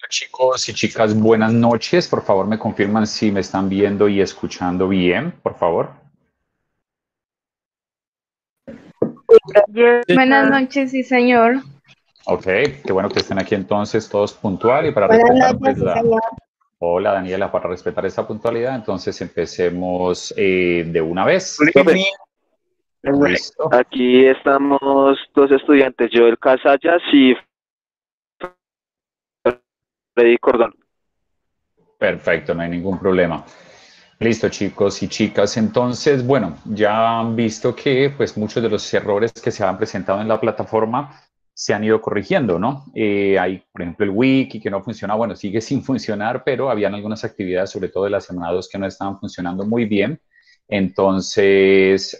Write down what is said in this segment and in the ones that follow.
Chicos y chicas, buenas noches. Por favor, me confirman si me están viendo y escuchando bien, por favor. Buenas noches, sí, señor. Ok, qué bueno que estén aquí entonces todos puntual y para Buenas respetar noches, pues sí, la... señor. Hola Daniela, para respetar esa puntualidad, entonces empecemos de una vez. Profe, Listo. aquí estamos dos estudiantes, Joel Casallas y Freddy Cordón. Perfecto, no hay ningún problema. Listo, chicos y chicas. Entonces, bueno, ya han visto que pues muchos de los errores que se han presentado en la plataforma se han ido corrigiendo, ¿no? Hay, por ejemplo, el wiki que no funciona, bueno, sigue sin funcionar, pero habían algunas actividades, sobre todo de la semana 2, que no estaban funcionando muy bien. Entonces,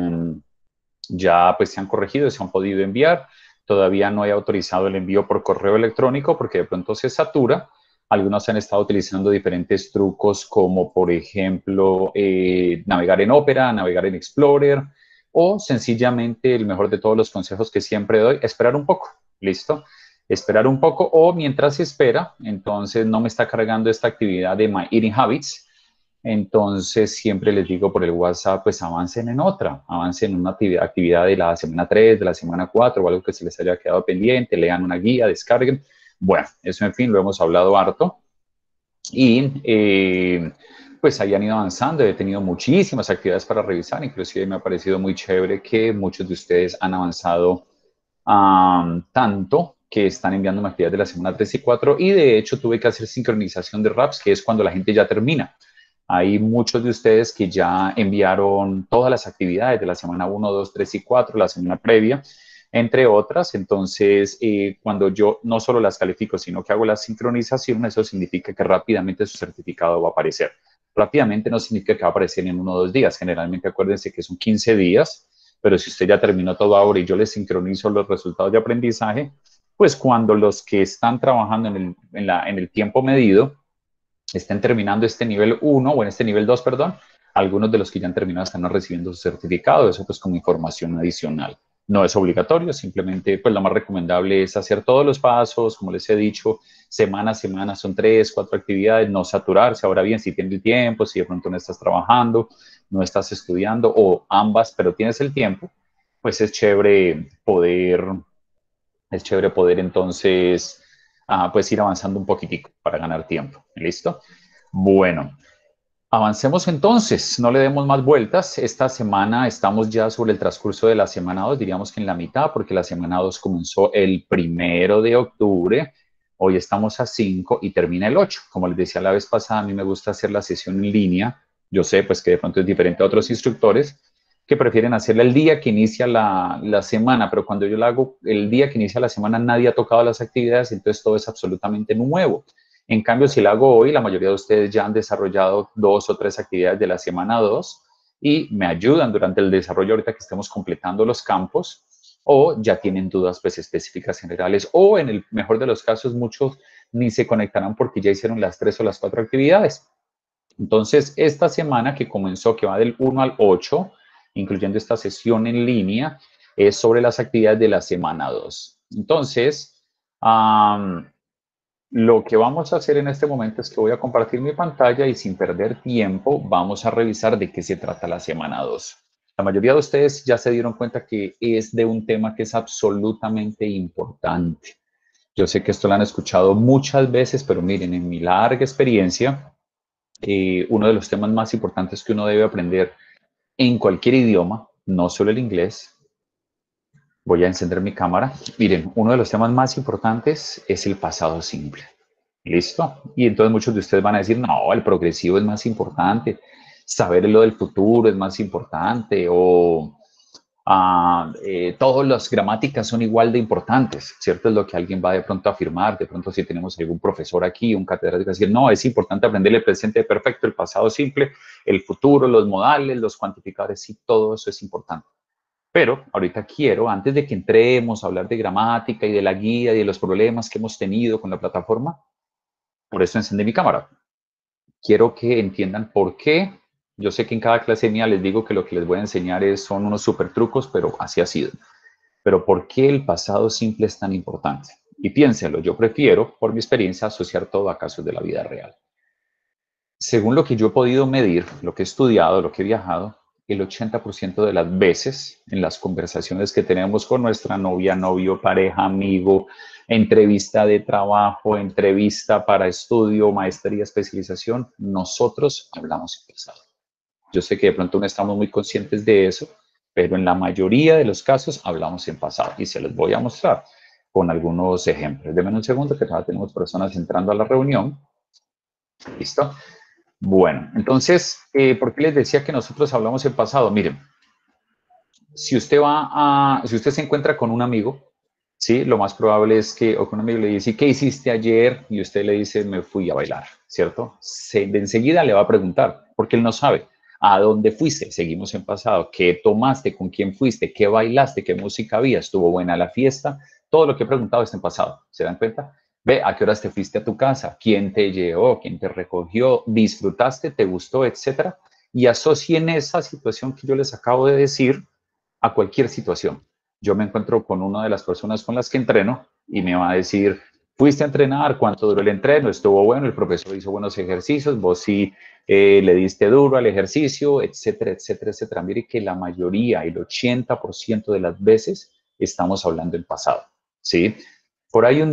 ya pues se han corregido, se han podido enviar. Todavía no he autorizado el envío por correo electrónico porque de pronto se satura. Algunos han estado utilizando diferentes trucos como, por ejemplo, navegar en Opera, navegar en Explorer o sencillamente el mejor de todos los consejos que siempre doy, esperar un poco. ¿Listo? Esperar un poco o mientras se espera, entonces no me está cargando esta actividad de My Eating Habits. Entonces, siempre les digo por el WhatsApp, pues avancen en otra, avancen en una actividad de la semana 3, de la semana 4 o algo que se les haya quedado pendiente, lean una guía, descarguen. Bueno, eso en fin, lo hemos hablado harto. Y pues ahí han ido avanzando, he tenido muchísimas actividades para revisar, inclusive me ha parecido muy chévere que muchos de ustedes han avanzado tanto que están enviando actividades de la semana 3 y 4 y de hecho tuve que hacer sincronización de RAPs, que es cuando la gente ya termina. Hay muchos de ustedes que ya enviaron todas las actividades de la semana 1, 2, 3 y 4, la semana previa, entre otras. Entonces, cuando yo no solo las califico, sino que hago la sincronización, eso significa que rápidamente su certificado va a aparecer. Rápidamente no significa que va a aparecer en 1 o 2 días. Generalmente acuérdense que son 15 días, pero si usted ya terminó todo ahora y yo le sincronizo los resultados de aprendizaje, pues cuando los que están trabajando en el tiempo medido estén terminando este nivel 1 o en este nivel 2, perdón, algunos de los que ya han terminado están recibiendo su certificado, eso pues como información adicional. No es obligatorio, simplemente pues lo más recomendable es hacer todos los pasos, como les he dicho, semana a semana son 3, 4 actividades, no saturarse. Ahora bien, si tienes el tiempo, si de pronto no estás trabajando, no estás estudiando o ambas, pero tienes el tiempo, pues es chévere poder entonces pues ir avanzando un poquitico para ganar tiempo. ¿Listo? Bueno, avancemos entonces, no le demos más vueltas. Esta semana estamos ya sobre el transcurso de la semana 2, diríamos que en la mitad, porque la semana 2 comenzó el 1 de octubre. Hoy estamos a 5 y termina el 8. Como les decía la vez pasada, a mí me gusta hacer la sesión en línea. Yo sé pues que de pronto es diferente a otros instructores que prefieren hacerla el día que inicia la semana, pero cuando yo la hago el día que inicia la semana nadie ha tocado las actividades, entonces todo es absolutamente nuevo. En cambio, si la hago hoy, la mayoría de ustedes ya han desarrollado 2 o 3 actividades de la semana 2 y me ayudan durante el desarrollo ahorita que estemos completando los campos o ya tienen dudas pues específicas generales o en el mejor de los casos muchos ni se conectarán porque ya hicieron las 3 o las 4 actividades. Entonces, esta semana que comenzó, que va del 1 al 8, incluyendo esta sesión en línea, es sobre las actividades de la semana 2. Entonces, lo que vamos a hacer en este momento es que voy a compartir mi pantalla y sin perder tiempo vamos a revisar de qué se trata la semana 2. La mayoría de ustedes ya se dieron cuenta que es de un tema que es absolutamente importante. Yo sé que esto lo han escuchado muchas veces, pero miren, en mi larga experiencia, uno de los temas más importantes que uno debe aprender en cualquier idioma, no solo el inglés. Voy a encender mi cámara. Miren, uno de los temas más importantes es el pasado simple. ¿Listo? Y entonces muchos de ustedes van a decir, no, el progresivo es más importante, saber lo del futuro es más importante, o todas las gramáticas son igual de importantes, ¿cierto? Es lo que alguien va de pronto a afirmar. De pronto si tenemos algún profesor aquí, un catedrático, decir, no, es importante aprender el presente perfecto, el pasado simple, el futuro, los modales, los cuantificadores, sí, todo eso es importante. Pero ahorita quiero, antes de que entremos a hablar de gramática y de la guía y de los problemas que hemos tenido con la plataforma, por eso encendí mi cámara. Quiero que entiendan por qué. Yo sé que en cada clase mía les digo que lo que les voy a enseñar son unos super trucos, pero así ha sido. Pero ¿por qué el pasado simple es tan importante? Y piénselo, yo prefiero, por mi experiencia, asociar todo a casos de la vida real. Según lo que yo he podido medir, lo que he estudiado, lo que he viajado, el 80% de las veces en las conversaciones que tenemos con nuestra novia, novio, pareja, amigo, entrevista de trabajo, entrevista para estudio, maestría, especialización, nosotros hablamos en pasado. Yo sé que de pronto no estamos muy conscientes de eso, pero en la mayoría de los casos hablamos en pasado y se los voy a mostrar con algunos ejemplos. Denme un segundo que todavía tenemos personas entrando a la reunión. ¿Listo? Bueno, entonces, ¿por qué les decía que nosotros hablamos en pasado? Miren, si usted se encuentra con un amigo, ¿sí? Lo más probable es que, o con un amigo le dice, ¿qué hiciste ayer? Y usted le dice, me fui a bailar, ¿cierto? De enseguida le va a preguntar, porque él no sabe. ¿A dónde fuiste? Seguimos en pasado. ¿Qué tomaste? ¿Con quién fuiste? ¿Qué bailaste? ¿Qué música había? ¿Estuvo buena la fiesta? Todo lo que he preguntado está en pasado. ¿Se dan cuenta? Ve, ¿a qué horas te fuiste a tu casa? ¿Quién te llevó? ¿Quién te recogió? ¿Disfrutaste? ¿Te gustó? Etcétera. Y asocien esa situación que yo les acabo de decir a cualquier situación. Yo me encuentro con una de las personas con las que entreno y me va a decir, fuiste a entrenar, ¿cuánto duró el entreno? Estuvo bueno, el profesor hizo buenos ejercicios, vos sí le diste duro al ejercicio, etcétera, etcétera, etcétera. Mire que la mayoría, el 80% de las veces estamos hablando en pasado, ¿sí? Por ahí un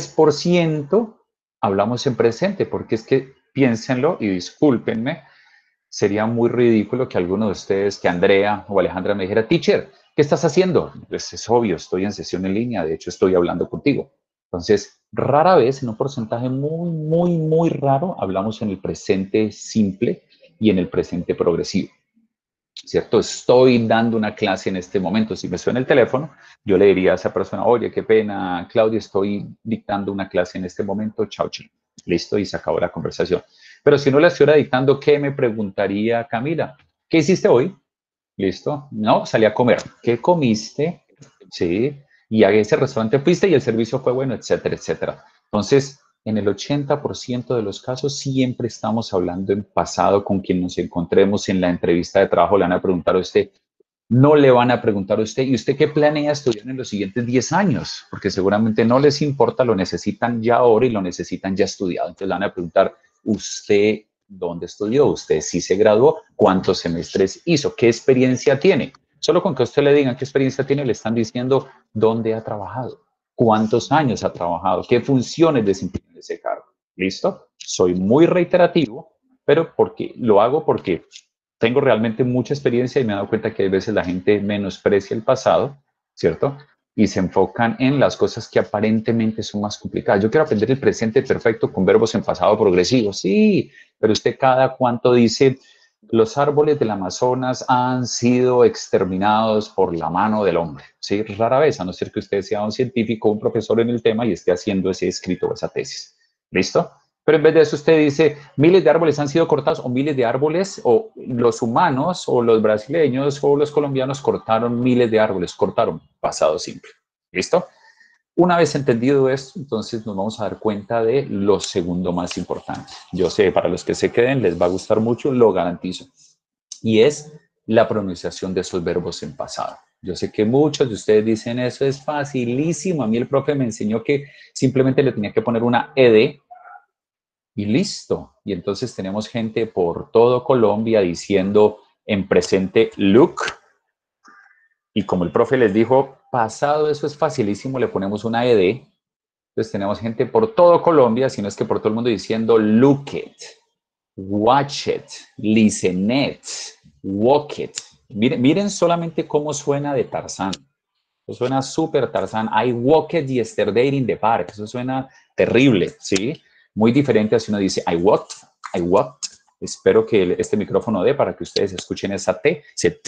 10% hablamos en presente, porque es que piénsenlo y discúlpenme, sería muy ridículo que alguno de ustedes, que Andrea o Alejandra me dijera, teacher, ¿qué estás haciendo? Pues es obvio, estoy en sesión en línea, de hecho estoy hablando contigo. Entonces, rara vez, en un porcentaje muy, muy, muy raro, hablamos en el presente simple y en el presente progresivo. ¿Cierto? Estoy dando una clase en este momento. Si me suena el teléfono, yo le diría a esa persona, oye, qué pena, Claudia, estoy dictando una clase en este momento, chao, chao. Listo, y se acabó la conversación. Pero si no la estuviera dictando, ¿qué me preguntaría Camila? ¿Qué hiciste hoy? Listo. No, salí a comer. ¿Qué comiste? Sí. Y a ese restaurante fuiste y el servicio fue bueno, etcétera, etcétera. Entonces, en el 80% de los casos siempre estamos hablando en pasado con quien nos encontremos en la entrevista de trabajo. Le van a preguntar a usted, no le van a preguntar a usted, ¿y usted qué planea estudiar en los siguientes 10 años? Porque seguramente no les importa, lo necesitan ya ahora y lo necesitan ya estudiado. Entonces le van a preguntar, ¿usted dónde estudió? ¿Usted sí se graduó? ¿Cuántos semestres hizo? ¿Qué experiencia tiene? Solo con que usted le digan qué experiencia tiene, le están diciendo dónde ha trabajado, cuántos años ha trabajado, qué funciones desempeña en ese cargo. ¿Listo? Soy muy reiterativo, pero lo hago porque tengo realmente mucha experiencia y me he dado cuenta que a veces la gente menosprecia el pasado, ¿cierto? Y se enfocan en las cosas que aparentemente son más complicadas. Yo quiero aprender el presente perfecto con verbos en pasado progresivo. Sí, pero usted cada cuánto dice, los árboles del Amazonas han sido exterminados por la mano del hombre. Sí, rara vez, a no ser que usted sea un científico, un profesor en el tema y esté haciendo ese escrito o esa tesis. ¿Listo? Pero en vez de eso usted dice, miles de árboles han sido cortados o miles de árboles, o los humanos o los brasileños o los colombianos cortaron miles de árboles, cortaron, pasado simple. ¿Listo? Una vez entendido esto, entonces nos vamos a dar cuenta de lo segundo más importante. Yo sé, para los que se queden les va a gustar mucho, lo garantizo. Y es la pronunciación de esos verbos en pasado. Yo sé que muchos de ustedes dicen, eso es facilísimo. A mí el profe me enseñó que simplemente le tenía que poner una ed y listo. Y entonces tenemos gente por todo Colombia diciendo en presente look. Y como el profe les dijo, pasado eso es facilísimo, le ponemos una ed. Entonces tenemos gente por todo Colombia, si no es que por todo el mundo diciendo look it, watch it, listen it, walk it. Miren solamente cómo suena de Tarzán. Eso suena súper Tarzán. I walked yesterday in the park. Eso suena terrible, ¿sí? Muy diferente a si uno dice I walked, I walked. Espero que este micrófono dé para que ustedes escuchen esa T.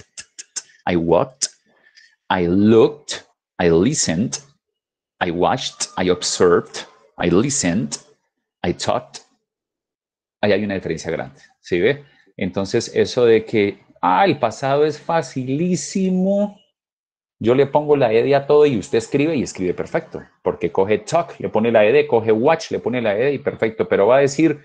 I walked, I looked, I listened, I watched, I observed, I listened, I thought. Ahí hay una diferencia grande, ¿sí ve? Entonces, eso de que, el pasado es facilísimo. Yo le pongo la ed a todo y usted escribe y escribe perfecto, porque coge talk, le pone la ed, coge watch, le pone la ed y perfecto, pero va a decir,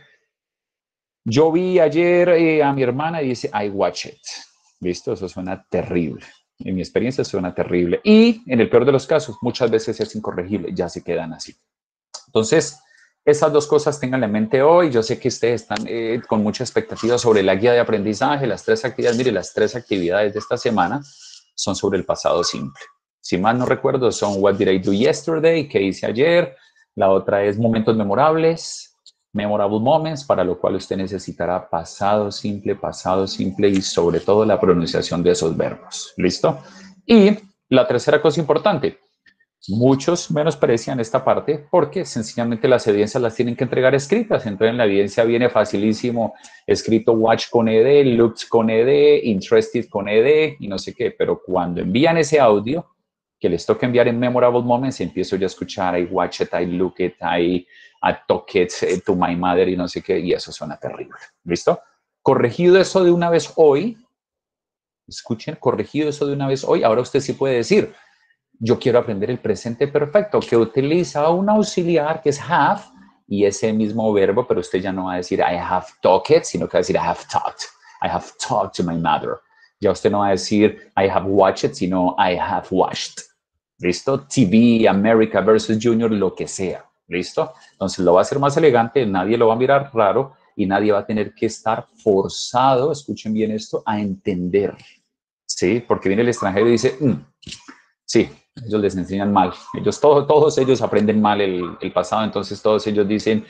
yo vi ayer a mi hermana y dice, I watch it. ¿Listo? Eso suena terrible. En mi experiencia suena terrible. Y en el peor de los casos, muchas veces es incorregible, ya se quedan así. Entonces, esas dos cosas tenganla en mente hoy. Yo sé que ustedes están con mucha expectativa sobre la guía de aprendizaje, las 3 actividades. Mire, las 3 actividades de esta semana son sobre el pasado simple. Si mal no recuerdo, son What did I do yesterday? ¿Qué hice ayer? La otra es momentos memorables, memorable moments, para lo cual usted necesitará pasado simple y sobre todo la pronunciación de esos verbos. ¿Listo? Y la tercera cosa importante, muchos menosprecian esta parte porque sencillamente las evidencias las tienen que entregar escritas. Entonces en la evidencia viene facilísimo escrito watch con ed, looks con ed, interested con ed y no sé qué. Pero cuando envían ese audio que les toca enviar en memorable moments, empiezo yo a escuchar I watch it, I look it, I talk it to my mother y no sé qué, y eso suena terrible. ¿Listo? Corregido eso de una vez hoy, escuchen, corregido eso de una vez hoy, ahora usted sí puede decir, yo quiero aprender el presente perfecto, que utiliza un auxiliar que es have y ese mismo verbo, pero usted ya no va a decir I have talked, sino que va a decir I have talked. I have talked to my mother. Ya usted no va a decir I have watched, sino I have watched. ¿Listo? TV, America versus Junior, lo que sea. ¿Listo? Entonces lo va a hacer más elegante, nadie lo va a mirar raro y nadie va a tener que estar forzado, escuchen bien esto, a entender. ¿Sí? Porque viene el extranjero y dice, sí, ellos les enseñan mal. Todos ellos aprenden mal el pasado, entonces todos ellos dicen,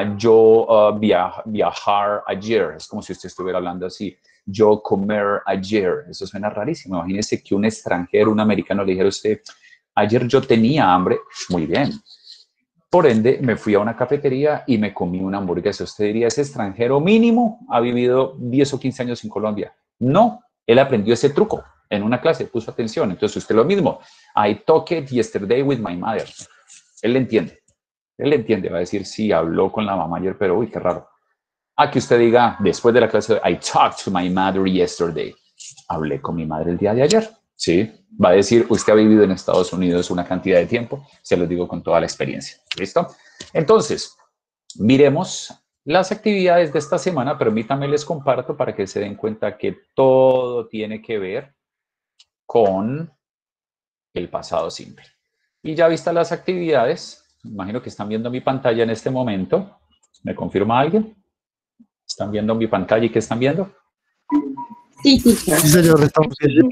yo viajar ayer. Es como si usted estuviera hablando así. Yo comer ayer. Eso suena rarísimo. Imagínese que un extranjero, un americano le dijera a usted, ayer yo tenía hambre. Muy bien. Por ende, me fui a una cafetería y me comí una hamburguesa. Usted diría, ese extranjero mínimo ha vivido 10 o 15 años en Colombia. No, él aprendió ese truco en una clase, puso atención. Entonces usted lo mismo, I talked yesterday with my mother. Él le entiende, va a decir, sí, habló con la mamá ayer, pero uy, qué raro. A que usted diga, después de la clase, I talked to my mother yesterday. Hablé con mi madre el día de ayer. Sí, va a decir, usted ha vivido en Estados Unidos una cantidad de tiempo, se lo digo con toda la experiencia. ¿Listo? Entonces, miremos las actividades de esta semana. Permítanme les comparto para que se den cuenta que todo tiene que ver con el pasado simple. Y ya vistas las actividades, imagino que están viendo mi pantalla en este momento. ¿Me confirma alguien? ¿Están viendo mi pantalla y qué están viendo? Sí, teacher. Sí, señor, estamos bien.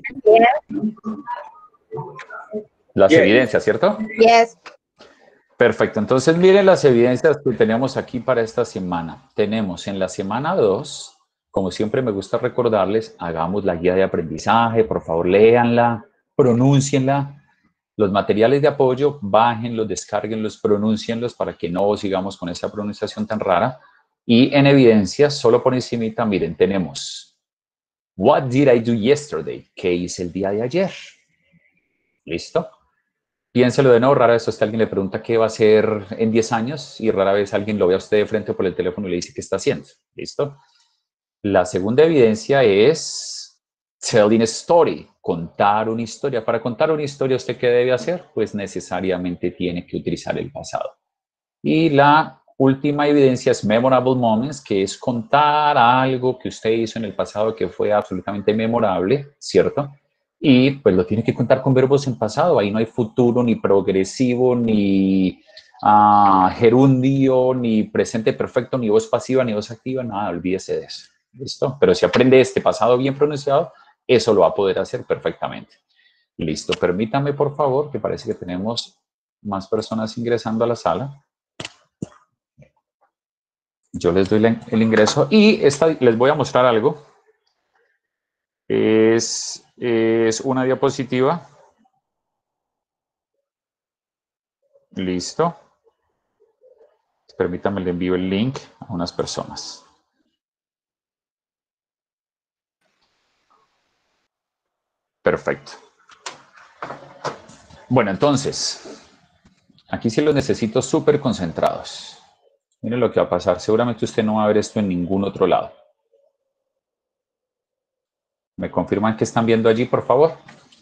Las evidencias, ¿cierto? Yes. Perfecto. Entonces, miren las evidencias que tenemos aquí para esta semana. Tenemos en la semana 2, como siempre me gusta recordarles, hagamos la guía de aprendizaje, por favor, léanla, pronúncienla. Los materiales de apoyo, bájenlos, descárguenlos, pronúncienlos para que no sigamos con esa pronunciación tan rara. Y en evidencias, solo por encimita, miren, tenemos What did I do yesterday? ¿Qué hice el día de ayer? ¿Listo? Piénselo de nuevo, rara vez a usted alguien le pregunta qué va a hacer en 10 años y rara vez alguien lo ve a usted de frente por el teléfono y le dice qué está haciendo. ¿Listo? La segunda evidencia es telling a story, contar una historia. Para contar una historia, ¿usted qué debe hacer? Pues necesariamente tiene que utilizar el pasado. Y la última evidencia es memorable moments, que es contar algo que usted hizo en el pasado que fue absolutamente memorable, ¿cierto? Y pues lo tiene que contar con verbos en pasado. Ahí no hay futuro, ni progresivo, ni gerundio, ni presente perfecto, ni voz pasiva, ni voz activa, nada, olvídese de eso. ¿Listo? Pero si aprende este pasado bien pronunciado, eso lo va a poder hacer perfectamente. Listo, permítame por favor, que parece que tenemos más personas ingresando a la sala. Yo les doy el ingreso y les voy a mostrar algo. Es una diapositiva. Listo. Permítanme, le envío el link a unas personas. Perfecto. Bueno, entonces, aquí sí los necesito súper concentrados. Miren lo que va a pasar. Seguramente usted no va a ver esto en ningún otro lado. ¿Me confirman que están viendo allí, por favor?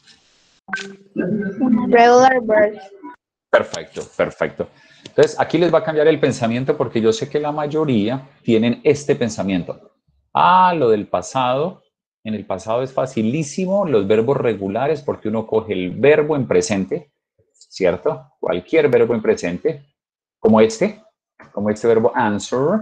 Regular bird. Perfecto, perfecto. Entonces, aquí les va a cambiar el pensamiento porque yo sé que la mayoría tienen este pensamiento. Lo del pasado En el pasado es facilísimo los verbos regulares porque uno coge el verbo en presente, ¿cierto? Cualquier verbo en presente, como este verbo answer,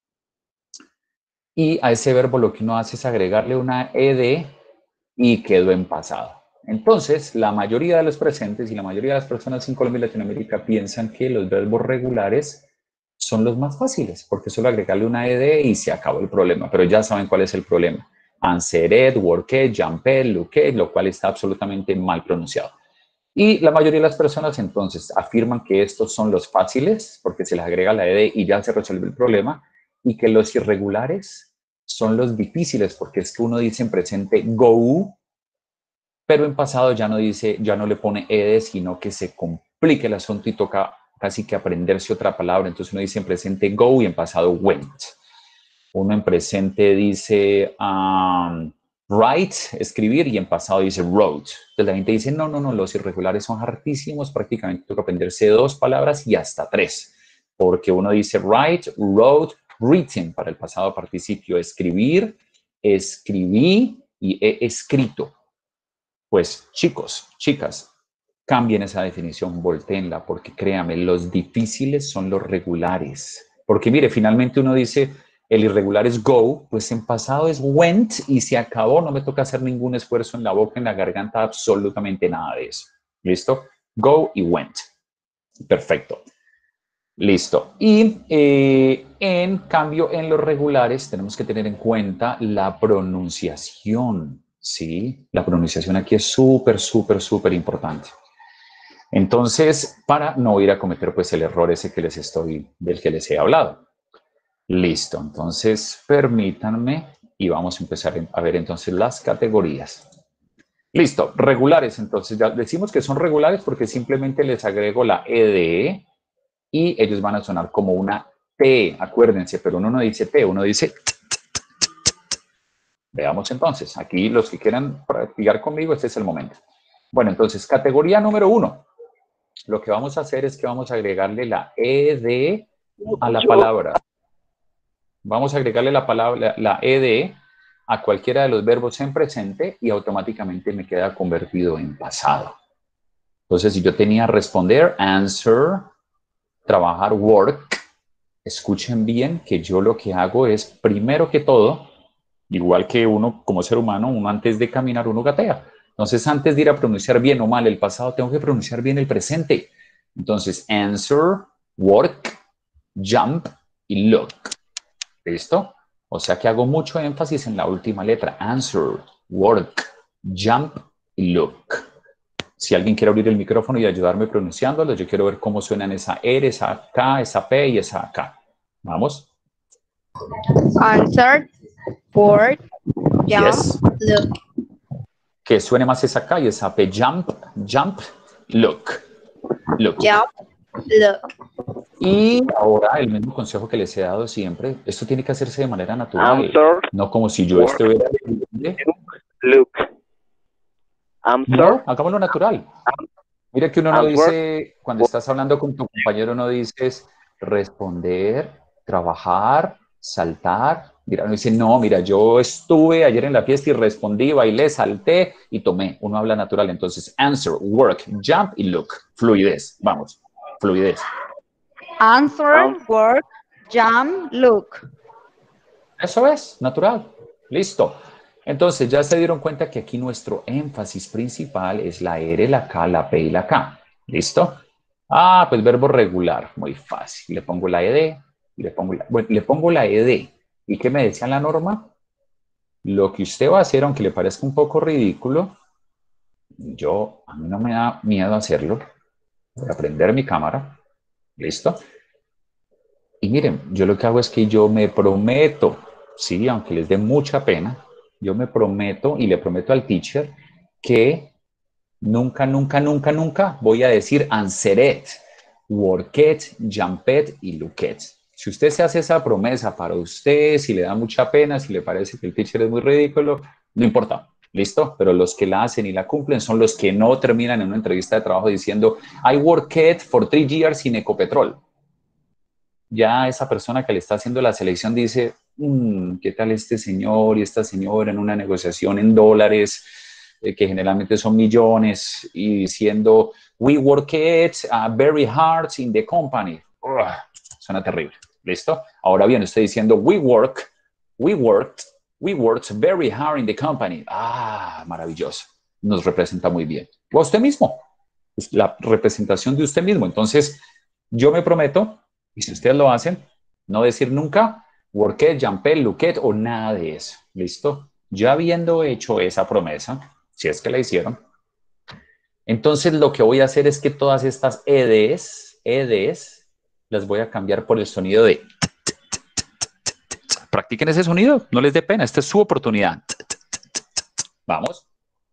y a ese verbo lo que uno hace es agregarle una ed y quedó en pasado. Entonces, la mayoría de los presentes y la mayoría de las personas en Colombia y Latinoamérica piensan que los verbos regulares son los más fáciles, porque solo agregarle una ed y se acabó el problema, pero ya saben cuál es el problema. Answered, worked, jumped, looked, lo cual está absolutamente mal pronunciado. Y la mayoría de las personas entonces afirman que estos son los fáciles porque se les agrega la ed y ya se resuelve el problema, y que los irregulares son los difíciles porque es que uno dice en presente go, pero en pasado ya no dice, ya no le pone ed, sino que se complica el asunto y toca casi que aprenderse otra palabra. Entonces uno dice en presente go y en pasado went. Uno en presente dice write, escribir, y en pasado dice wrote. Entonces la gente dice, no, los irregulares son hartísimos, prácticamente toca aprenderse 2 palabras y hasta 3, porque uno dice write, wrote, written para el pasado participio, escribir, escribí y he escrito. Pues chicos, chicas, cambien esa definición, voltéenla, porque créanme, los difíciles son los regulares. Porque mire, finalmente uno dice, el irregular es go, pues en pasado es went y se acabó, no me toca hacer ningún esfuerzo en la boca, en la garganta, absolutamente nada de eso. ¿Listo? Go y went. Perfecto. Listo. Y en cambio, en los regulares tenemos que tener en cuenta la pronunciación, ¿sí? La pronunciación aquí es súper, súper, súper importante. Entonces, para no ir a cometer pues el error ese que del que les he hablado. Listo, entonces permítanme y vamos a empezar a ver entonces las categorías. Listo, regulares, entonces ya decimos que son regulares porque simplemente les agrego la ed y ellos van a sonar como una T, acuérdense, pero uno no dice T, uno dice t. Veamos entonces, aquí los que quieran practicar conmigo, este es el momento. Bueno, entonces, categoría número 1. Lo que vamos a hacer es que vamos a agregarle la ed a la palabra. Vamos a agregarle la ed a cualquiera de los verbos en presente y automáticamente me queda convertido en pasado. Entonces, si yo tenía responder, answer, trabajar, work, escuchen bien que yo lo que hago es, primero que todo, igual que uno como ser humano, uno antes de caminar, uno gatea. Entonces, antes de ir a pronunciar bien o mal el pasado, tengo que pronunciar bien el presente. Entonces, answer, work, jump y look. ¿Listo? O sea que hago mucho énfasis en la última letra. Answer, work, jump y look. Si alguien quiere abrir el micrófono y ayudarme pronunciándolo, yo quiero ver cómo suenan esa R, esa K, esa P y esa K. Vamos. Answer, work, jump, Yes. look. Que suene más esa K y esa P. Jump, jump, look. Look. Jump, look. Y ahora el mismo consejo que les he dado siempre, esto tiene que hacerse de manera natural, Answer, no como si yo work, estuviera... look. Answer, No, hagámoslo natural. Mira que uno no answer, dice, cuando estás hablando con tu compañero, no dices responder, trabajar, saltar. Mira, uno dice, no, mira, yo estuve ayer en la fiesta y respondí, bailé, salté y tomé. Uno habla natural. Entonces, answer, work, jump y look. Fluidez. Vamos, fluidez. Answer, work, jump, look. Eso es, natural. Listo. Entonces, ya se dieron cuenta que aquí nuestro énfasis principal es la R, la K, la P y la K. ¿Listo? Ah, pues verbo regular. Muy fácil. Le pongo la ed y le pongo la ed. ¿Y qué me decía la norma? Lo que usted va a hacer, aunque le parezca un poco ridículo, a mí no me da miedo hacerlo. Voy a prender mi cámara. ¿Listo? Y miren, yo lo que hago es que yo me prometo, sí, aunque les dé mucha pena, yo me prometo y le prometo al teacher que nunca, nunca, nunca, nunca voy a decir answered, worked, jumped y looked. Si usted se hace esa promesa para usted, si le da mucha pena, si le parece que el teacher es muy ridículo, no importa, ¿listo? Pero los que la hacen y la cumplen son los que no terminan en una entrevista de trabajo diciendo I worked for 3 years in Ecopetrol. Ya esa persona que le está haciendo la selección dice, ¿qué tal este señor y esta señora en una negociación en dólares, que generalmente son millones, y diciendo, we work it very hard in the company? Suena terrible. ¿Listo? Ahora bien, estoy diciendo, we worked very hard in the company. Maravilloso. Nos representa muy bien. O a usted mismo. Es la representación de usted mismo. Entonces, yo me prometo, y si ustedes lo hacen, no decir nunca worked, jumped, looked o nada de eso. ¿Listo? Ya habiendo hecho esa promesa, si es que la hicieron, entonces lo que voy a hacer es que todas estas EDs, las voy a cambiar por el sonido de... Practiquen ese sonido, no les dé pena, esta es su oportunidad. Vamos.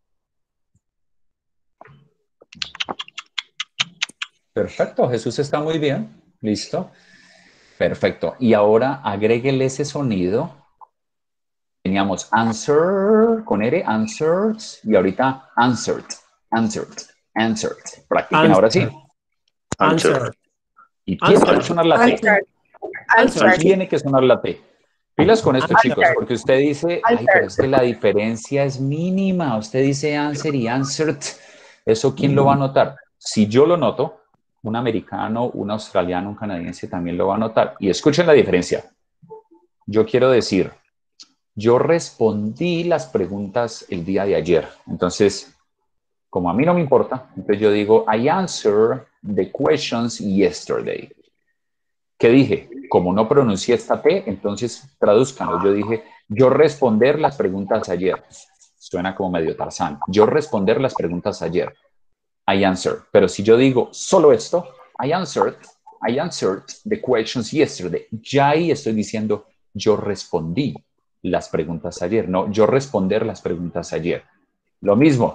Perfecto, Jesús está muy bien. Listo. Perfecto. Y ahora agréguele ese sonido. Teníamos answer con R, answered, y ahorita answered. Practiquen ahora sí. Answer. Y tiene que sonar la T. Answer. Tiene que sonar la T. Pilas con esto, chicos, porque usted dice, ay, pero es que la diferencia es mínima. Usted dice answer y answered. ¿Eso quién lo va a notar? Si yo lo noto, un americano, un australiano, un canadiense también lo va a notar. Y escuchen la diferencia. Yo quiero decir, yo respondí las preguntas el día de ayer. Entonces, como a mí no me importa, entonces yo digo, I answered the questions yesterday. ¿Qué dije? Como no pronuncié esta T, entonces tradúzcanlo. Yo dije, yo responder las preguntas ayer. Suena como medio Tarzán. Yo responder las preguntas ayer. I answered. Pero si yo digo solo esto, I answered the questions yesterday. Ya ahí estoy diciendo, yo respondí las preguntas ayer. No, yo responder las preguntas ayer. Lo mismo,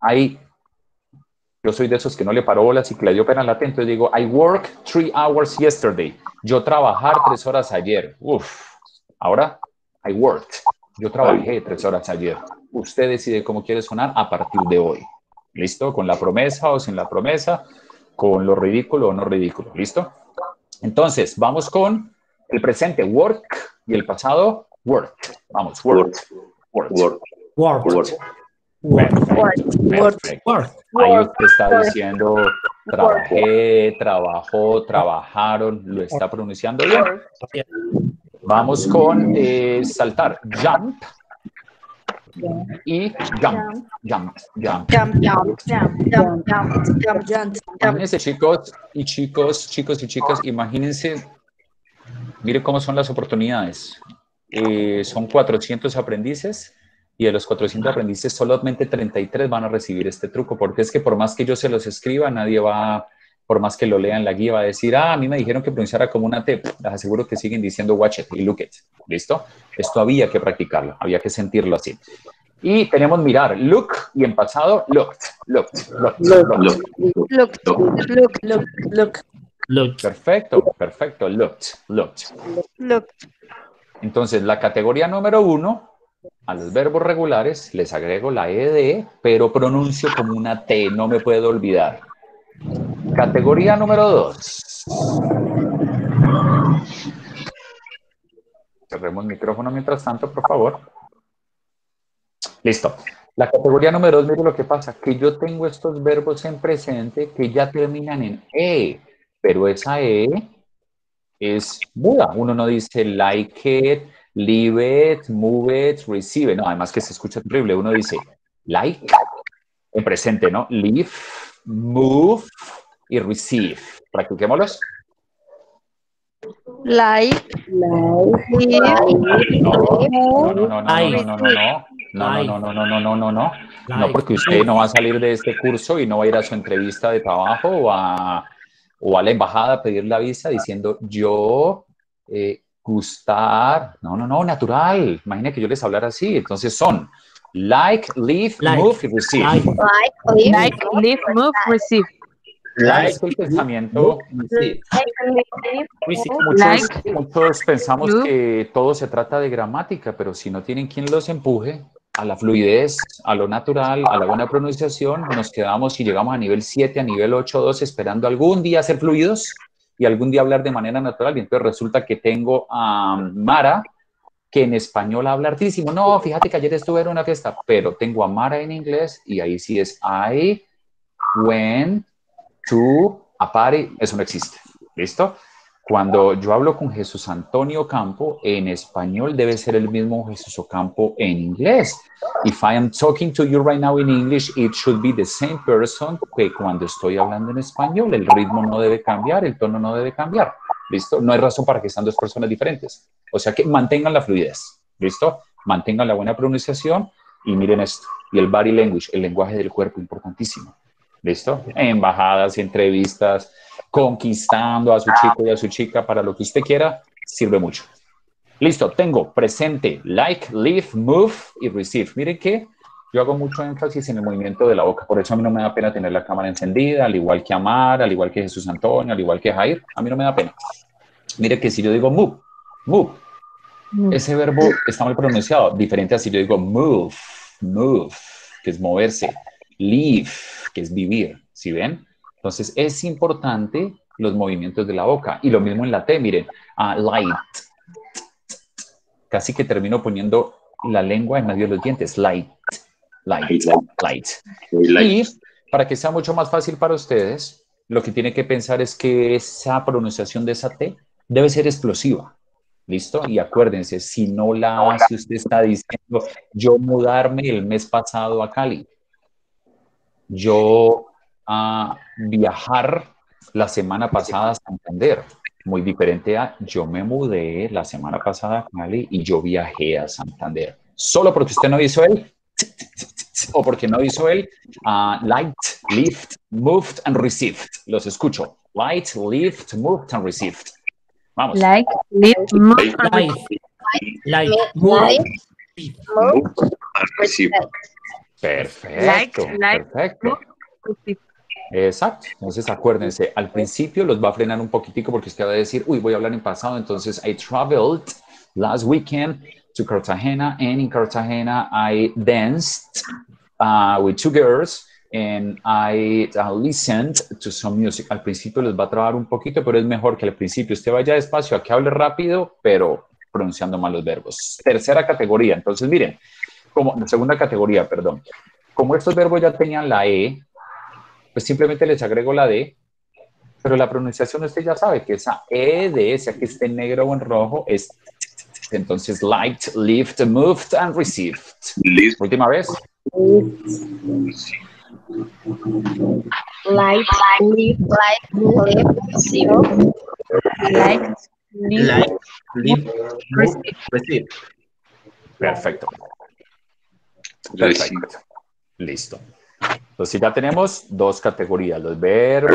yo soy de esos que no le paró bolas y que le dio pena latente. Entonces digo, I worked 3 hours yesterday. Yo trabajar 3 horas ayer. Ahora, I worked. Yo trabajé 3 horas ayer. Usted decide cómo quiere sonar a partir de hoy. ¿Listo? Con la promesa o sin la promesa, con lo ridículo o no ridículo. ¿Listo? Entonces, vamos con el presente, work, y el pasado, worked. Vamos, worked. Perfecto. Ahí usted está diciendo trabajé, trabajó, trabajaron, lo está pronunciando bien. Vamos con saltar, jump y jump. Imagínense, chicos y chicas, imagínense, mire cómo son las oportunidades. Son 400 aprendices. Y de los 400 aprendices, solamente 33 van a recibir este truco, porque es que por más que yo se los escriba, nadie va, por más que lo lea en la guía, va a decir, a mí me dijeron que pronunciara como una T. Les aseguro que siguen diciendo watch it y look it. ¿Listo? Esto había que practicarlo, había que sentirlo así. Y tenemos mirar, look, y en pasado, looked. Perfecto, looked. Entonces, la categoría número 1, a los verbos regulares les agrego la ED, pero pronuncio como una T, no me puedo olvidar. Categoría número 2. Cerremos el micrófono mientras tanto, por favor. Listo. La categoría número 2, mire lo que pasa, que yo tengo estos verbos en presente que ya terminan en E, pero esa E es muda. Uno no dice like it, leave it, move it, receive it. No, además que se escucha terrible. Uno dice like, en presente, ¿no? Leave, move y receive. Practiquémoslos. Like, No, porque usted no va a salir de este curso y no va a ir a su entrevista de trabajo o a la embajada a pedir la visa diciendo yo gustar. No, natural. Imagina que yo les hablara así. Entonces son like, leave, move y receive. like, leave, move, receive. Like el pensamiento. Muchos pensamos que todo se trata de gramática, pero si no tienen quien los empuje a la fluidez, a lo natural, a la buena pronunciación, nos quedamos y llegamos a nivel 7, a nivel 8, 2, esperando algún día ser fluidos y algún día hablar de manera natural. Y entonces resulta que tengo a Mara que en español habla hartísimo. No, fíjate que ayer estuve en una fiesta, pero tengo a Mara en inglés y ahí sí es I went to a party. Eso no existe. ¿Listo? Cuando yo hablo con Jesús Antonio Campo, en español debe ser el mismo Jesús Ocampo en inglés. If I am talking to you right now in English, it should be the same person que cuando estoy hablando en español. El ritmo no debe cambiar, el tono no debe cambiar. ¿Listo? No hay razón para que sean dos personas diferentes. O sea que mantengan la fluidez. ¿Listo? Mantengan la buena pronunciación y miren esto. Y el body language, el lenguaje del cuerpo, importantísimo. ¿Listo? Embajadas, entrevistas, conquistando a su chico y a su chica para lo que usted quiera, sirve mucho. Listo, tengo presente, like, leave, move y receive. Miren que yo hago mucho énfasis en el movimiento de la boca, por eso a mí no me da pena tener la cámara encendida, al igual que Amar, al igual que Jesús Antonio, al igual que Jair, a mí no me da pena. Mire que si yo digo move, move, ese verbo está mal pronunciado, diferente a si yo digo move, move, que es moverse, live, que es vivir, ¿sí ven? Entonces es importante los movimientos de la boca. Y lo mismo en la T, miren, light. Casi que termino poniendo la lengua en medio de los dientes. Light, light, light. Y para que sea mucho más fácil para ustedes, lo que tiene que pensar es que esa pronunciación de esa T debe ser explosiva. ¿Listo? Y acuérdense, si no la hace, usted está diciendo, yo mudarme el mes pasado a Cali. Yo viajar la semana pasada a Santander. Muy diferente a yo me mudé la semana pasada a Cali y yo viajé a Santander. Solo porque usted no hizo el o porque no hizo el light, lift, moved and received. Los escucho. Light, lift, moved and received. Vamos. Like, lift, move, and Receive. Perfecto, Like, perfecto. receive. Exacto. Entonces, acuérdense, al principio los va a frenar un poquitico porque usted va a decir, uy, voy a hablar en pasado. Entonces, I traveled last weekend to Cartagena, and in Cartagena, I danced with two girls, and I listened to some music. Al principio les va a trabar un poquito, pero es mejor que al principio usted vaya despacio, a que hable rápido, pero pronunciando mal los verbos. Tercera categoría. Entonces, miren, segunda categoría, perdón. Como estos verbos ya tenían la E, pues simplemente les agrego la D, pero la pronunciación usted ya sabe que esa E de sea que esté en negro o en rojo, es entonces light, lift, moved and received. Lift. Última vez. Like, lift, receive. Like, lift, Receive. Perfecto. Perfecto. Listo. Entonces ya tenemos dos categorías. Los verbos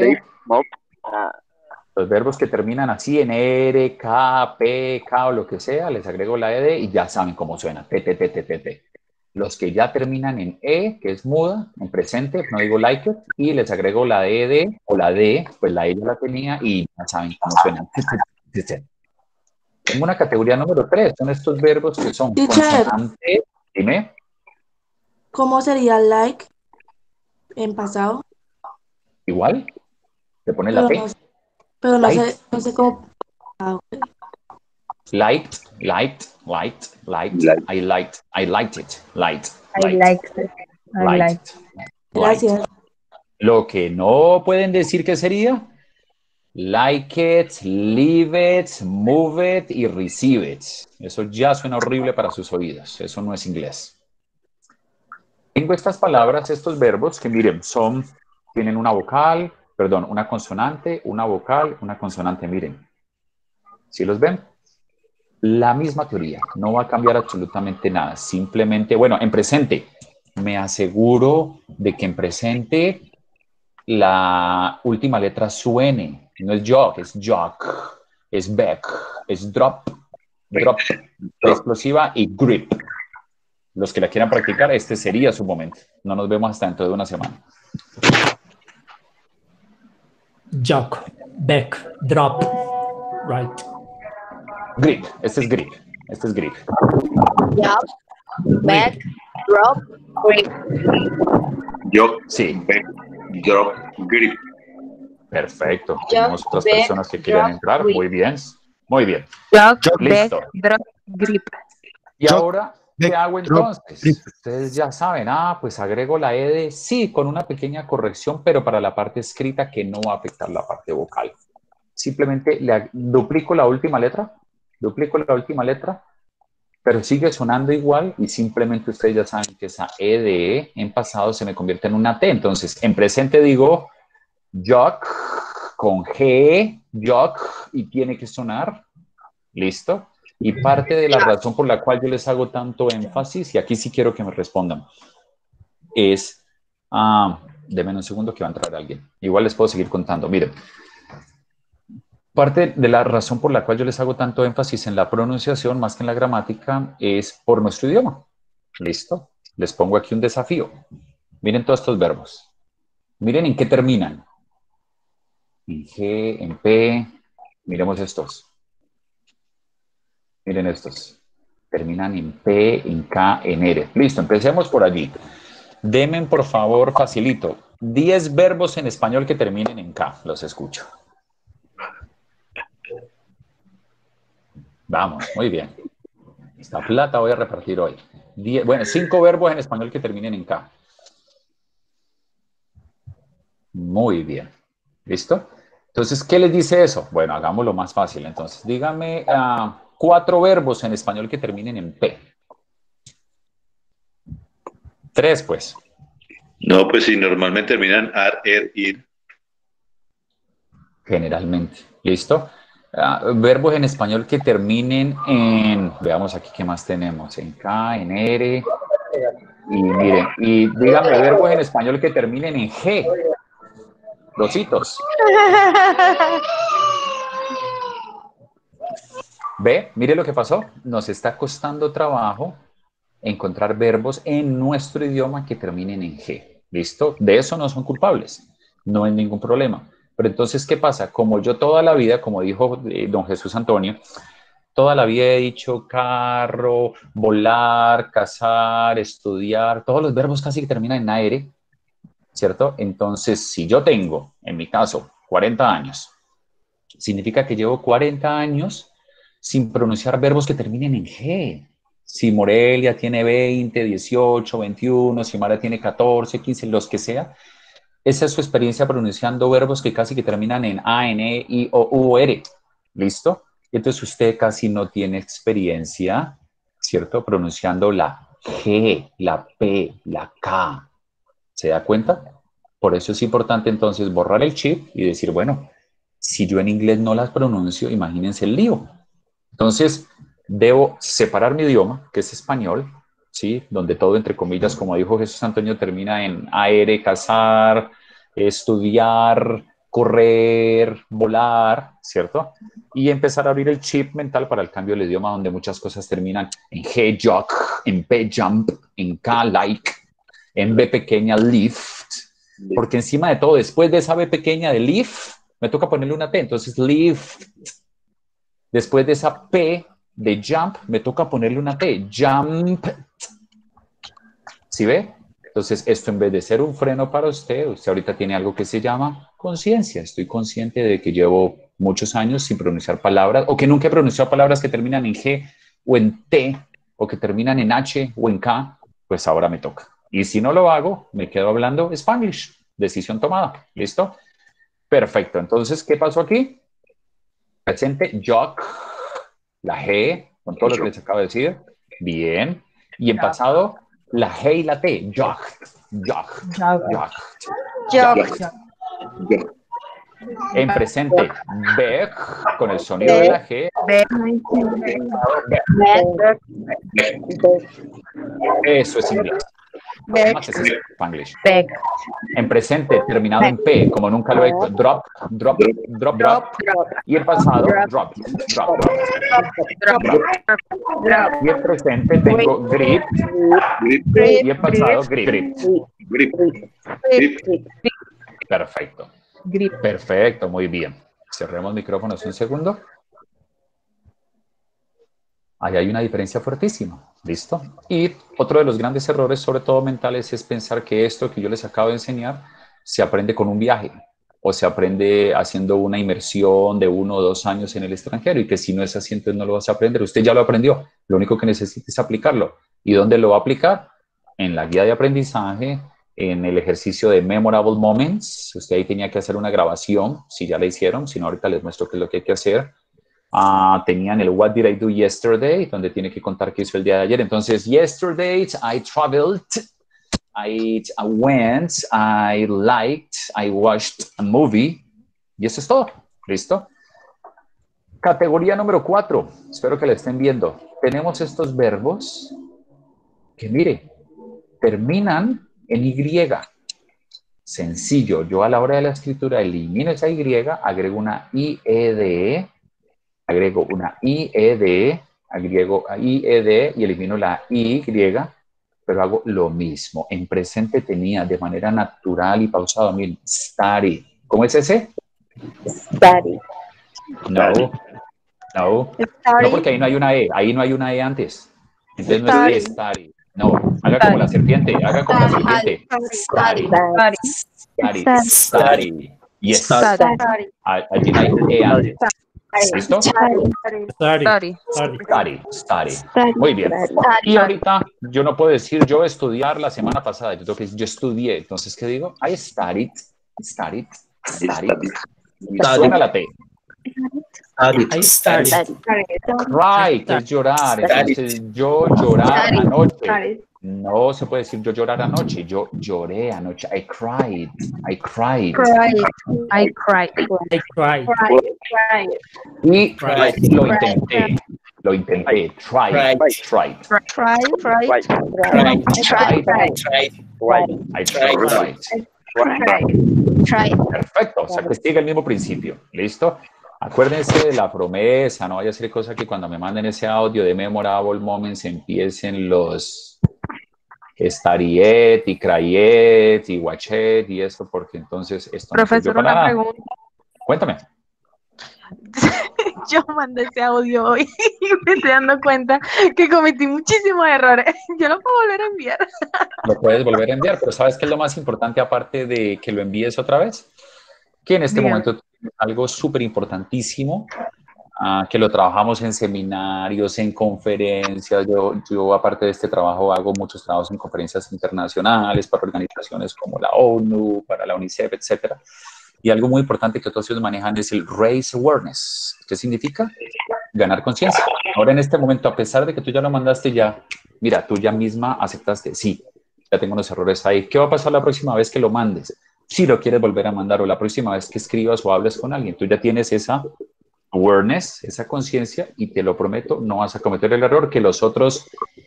los verbos que terminan así en R, K, P, K o lo que sea, les agrego la ED y ya saben cómo suena. T, T, T, T, T, T. Los que ya terminan en E, que es muda, en presente, no digo like it, y les agrego la ED o la D, pues la E ya la tenía y ya saben cómo suenan. Tengo una categoría número 3, son estos verbos que son consonante. Dime. ¿Cómo sería like en pasado? Igual, te pones la P. Pero no Light. sé cómo. Okay. Light. I liked it. I liked it. Gracias. Lo que no pueden decir que sería like it, leave it, move it y receive it. Eso ya suena horrible para sus oídos. Eso no es inglés. Tengo estas palabras, estos verbos que miren, tienen una vocal, una consonante, una vocal, una consonante, miren. ¿Sí los ven? La misma teoría, no va a cambiar absolutamente nada. Simplemente, en presente, me aseguro de que en presente la última letra suene. No es jog, es jog, es back, es drop, explosiva y grip. Los que la quieran practicar, este sería su momento. No nos vemos hasta dentro de una semana. Jog, back, drop, right. Grip, este es grip. Jog, back, drop, grip. Jog, sí. Back, drop, grip. Perfecto. Tenemos otras personas que quieren entrar. Grip. Muy bien. Jog, Listo. back, drop, Grip. Y Drop, ahora, ¿qué hago entonces? Ustedes ya saben, pues agrego la E de sí con una pequeña corrección, pero para la parte escrita que no va a afectar la parte vocal. Simplemente le duplico la última letra, pero sigue sonando igual y simplemente ustedes ya saben que esa E de E en pasado se me convierte en una T. Entonces, en presente digo jock con G, jock, y tiene que sonar. ¿Listo? Y parte de la razón por la cual yo les hago tanto énfasis, y aquí sí quiero que me respondan, es, denme un segundo que va a entrar alguien. Igual les puedo seguir contando. Miren, parte de la razón por la cual yo les hago tanto énfasis en la pronunciación más que en la gramática es por nuestro idioma. ¿Listo? Les pongo aquí un desafío. Miren todos estos verbos. Miren en qué terminan. En G, en P. Miremos estos. Miren estos. Terminan en P, en K, en R. Listo, empecemos por allí. Denme, por favor, facilito. 10 verbos en español que terminen en K. Los escucho. Vamos, muy bien. Esta plata voy a repartir hoy. 5 verbos en español que terminen en K. Muy bien. ¿Listo? Entonces, ¿qué les dice eso? Bueno, hagámoslo más fácil. Entonces, dígame 4 verbos en español que terminen en P. 3, pues. No, pues sí, normalmente terminan ar, ir. Generalmente. ¿Listo? Verbos en español que terminen en, veamos aquí qué más tenemos, en K, en R, y miren, y díganme verbos en español que terminen en G. Dositos. ¿Ve? Mire lo que pasó. Nos está costando trabajo encontrar verbos en nuestro idioma que terminen en G. ¿Listo? De eso no son culpables. No hay ningún problema. Pero entonces, ¿qué pasa? Como yo toda la vida, como dijo don Jesús Antonio, toda la vida he dicho carro, volar, cazar, estudiar, todos los verbos casi que terminan en AR, ¿cierto? Entonces, si yo tengo, en mi caso, 40 años, significa que llevo 40 años sin pronunciar verbos que terminen en G. Si Morelia tiene 20, 18, 21, si Mara tiene 14, 15, los que sea, esa es su experiencia pronunciando verbos que casi que terminan en A, N, E, I, O, U, R. ¿Listo? Entonces usted casi no tiene experiencia, ¿cierto? Pronunciando la G, la P, la K. ¿Se da cuenta? Por eso es importante entonces borrar el chip y decir, bueno, si yo en inglés no las pronuncio, imagínense el lío. Entonces, debo separar mi idioma, que es español, ¿sí? Donde todo, entre comillas, como dijo Jesús Antonio, termina en AR, cazar, estudiar, correr, volar, ¿cierto? Y empezar a abrir el chip mental para el cambio del idioma, donde muchas cosas terminan en G, jock, en P, jump, en K, like, en B pequeña, lift, porque encima de todo, después de esa B pequeña de lift, me toca ponerle una T, entonces lift. Después de esa P de jump, me toca ponerle una T, jump. ¿Sí ve? Entonces, esto en vez de ser un freno para usted ahorita tiene algo que se llama conciencia. Estoy consciente de que llevo muchos años sin pronunciar palabras, o que nunca he pronunciado palabras que terminan en G o en T, o que terminan en H o en K, pues ahora me toca. Y si no lo hago, me quedo hablando Spanglish. Decisión tomada. ¿Listo? Perfecto. Entonces, ¿qué pasó aquí? Presente, jock, la G, con todo lo que les acabo de decir. Bien. Y en pasado, la G y la T. Jock, jock, jock, jock. En presente, back, con el sonido de la G. Eso es inglés. Más es Spanglish. En presente, terminado en P, como nunca lo he hecho. Drop, drop, drop, drop. Y en pasado, drop, drop, drop. Y en presente tengo grip. Y en pasado, grip. Perfecto. Perfecto, muy bien. Cerremos micrófonos un segundo. Ahí hay una diferencia fuertísima. ¿Listo? Y otro de los grandes errores, sobre todo mentales, es pensar que esto que yo les acabo de enseñar se aprende con un viaje. o se aprende haciendo una inmersión de 1 o 2 años en el extranjero y que si no es así, entonces no lo vas a aprender. Usted ya lo aprendió, lo único que necesita es aplicarlo. ¿Y dónde lo va a aplicar? En la guía de aprendizaje, en el ejercicio de Memorable Moments. Usted ahí tenía que hacer una grabación, si ya la hicieron, si no ahorita les muestro qué es lo que hay que hacer. Tenían el What Did I Do Yesterday, donde tiene que contar qué hizo el día de ayer. Entonces, yesterday I traveled, I went, I liked, I watched a movie. Y eso es todo. ¿Listo? Categoría número 4. Espero que la estén viendo. Tenemos estos verbos que, mire, terminan en Y. Sencillo. Yo a la hora de la escritura elimino esa Y, agrego una IED, agrego una IED, agrego IED y elimino la Y, pero hago lo mismo. En presente tenía de manera natural y pausado. Miren, study. ¿Cómo es ese? Study. No, no. No, porque ahí no hay una E. Ahí no hay una E antes. Entonces no es study. No, haga como la serpiente. Haga como la serpiente. Study. Study. Study. Yes. Allí no hay E antes. ¿Listo? Study. Study. Muy bien. Y ahorita yo no puedo decir yo estudiar la semana pasada. Yo tengo que decir yo estudié. Entonces, ¿qué digo? I studied. Studied. Studied. Y suena la T. I studied. Cry, que es llorar. Entonces, yo llorar anoche. No se puede decir yo llorar anoche. Yo lloré anoche. I cried. I cried. I cried. I cried. Y lo intenté. Lo intenté. Tried. Tried. I tried. Perfecto. O sea, que sigue el mismo principio. ¿Listo? Acuérdense de la promesa. No vaya a ser cosa que cuando me manden ese audio de Memorable Moments empiecen los Stariet y Crayet y Watchet y eso, porque entonces esto no Profesor, sirve para una nada. pregunta. Cuéntame. Yo mandé ese audio hoy y me estoy dando cuenta que cometí muchísimos errores. Yo lo puedo volver a enviar. Lo puedes volver a enviar, pero ¿sabes qué es lo más importante aparte de que lo envíes otra vez? Que en este Dígame. momento algo súper importantísimo, que lo trabajamos en seminarios, en conferencias. Yo, aparte de este trabajo, hago muchos trabajos en conferencias internacionales para organizaciones como la ONU, para la UNICEF, etcétera. Y algo muy importante que todos ellos manejan es el Raise Awareness. ¿Qué significa? Ganar conciencia. Ahora, en este momento, a pesar de que tú ya lo mandaste ya, mira, tú ya misma aceptaste, sí, ya tengo unos errores ahí. ¿Qué va a pasar la próxima vez que lo mandes? Si lo quieres volver a mandar o la próxima vez que escribas o hables con alguien, tú ya tienes esa awareness, esa conciencia, y te lo prometo, no vas a cometer el error que los otros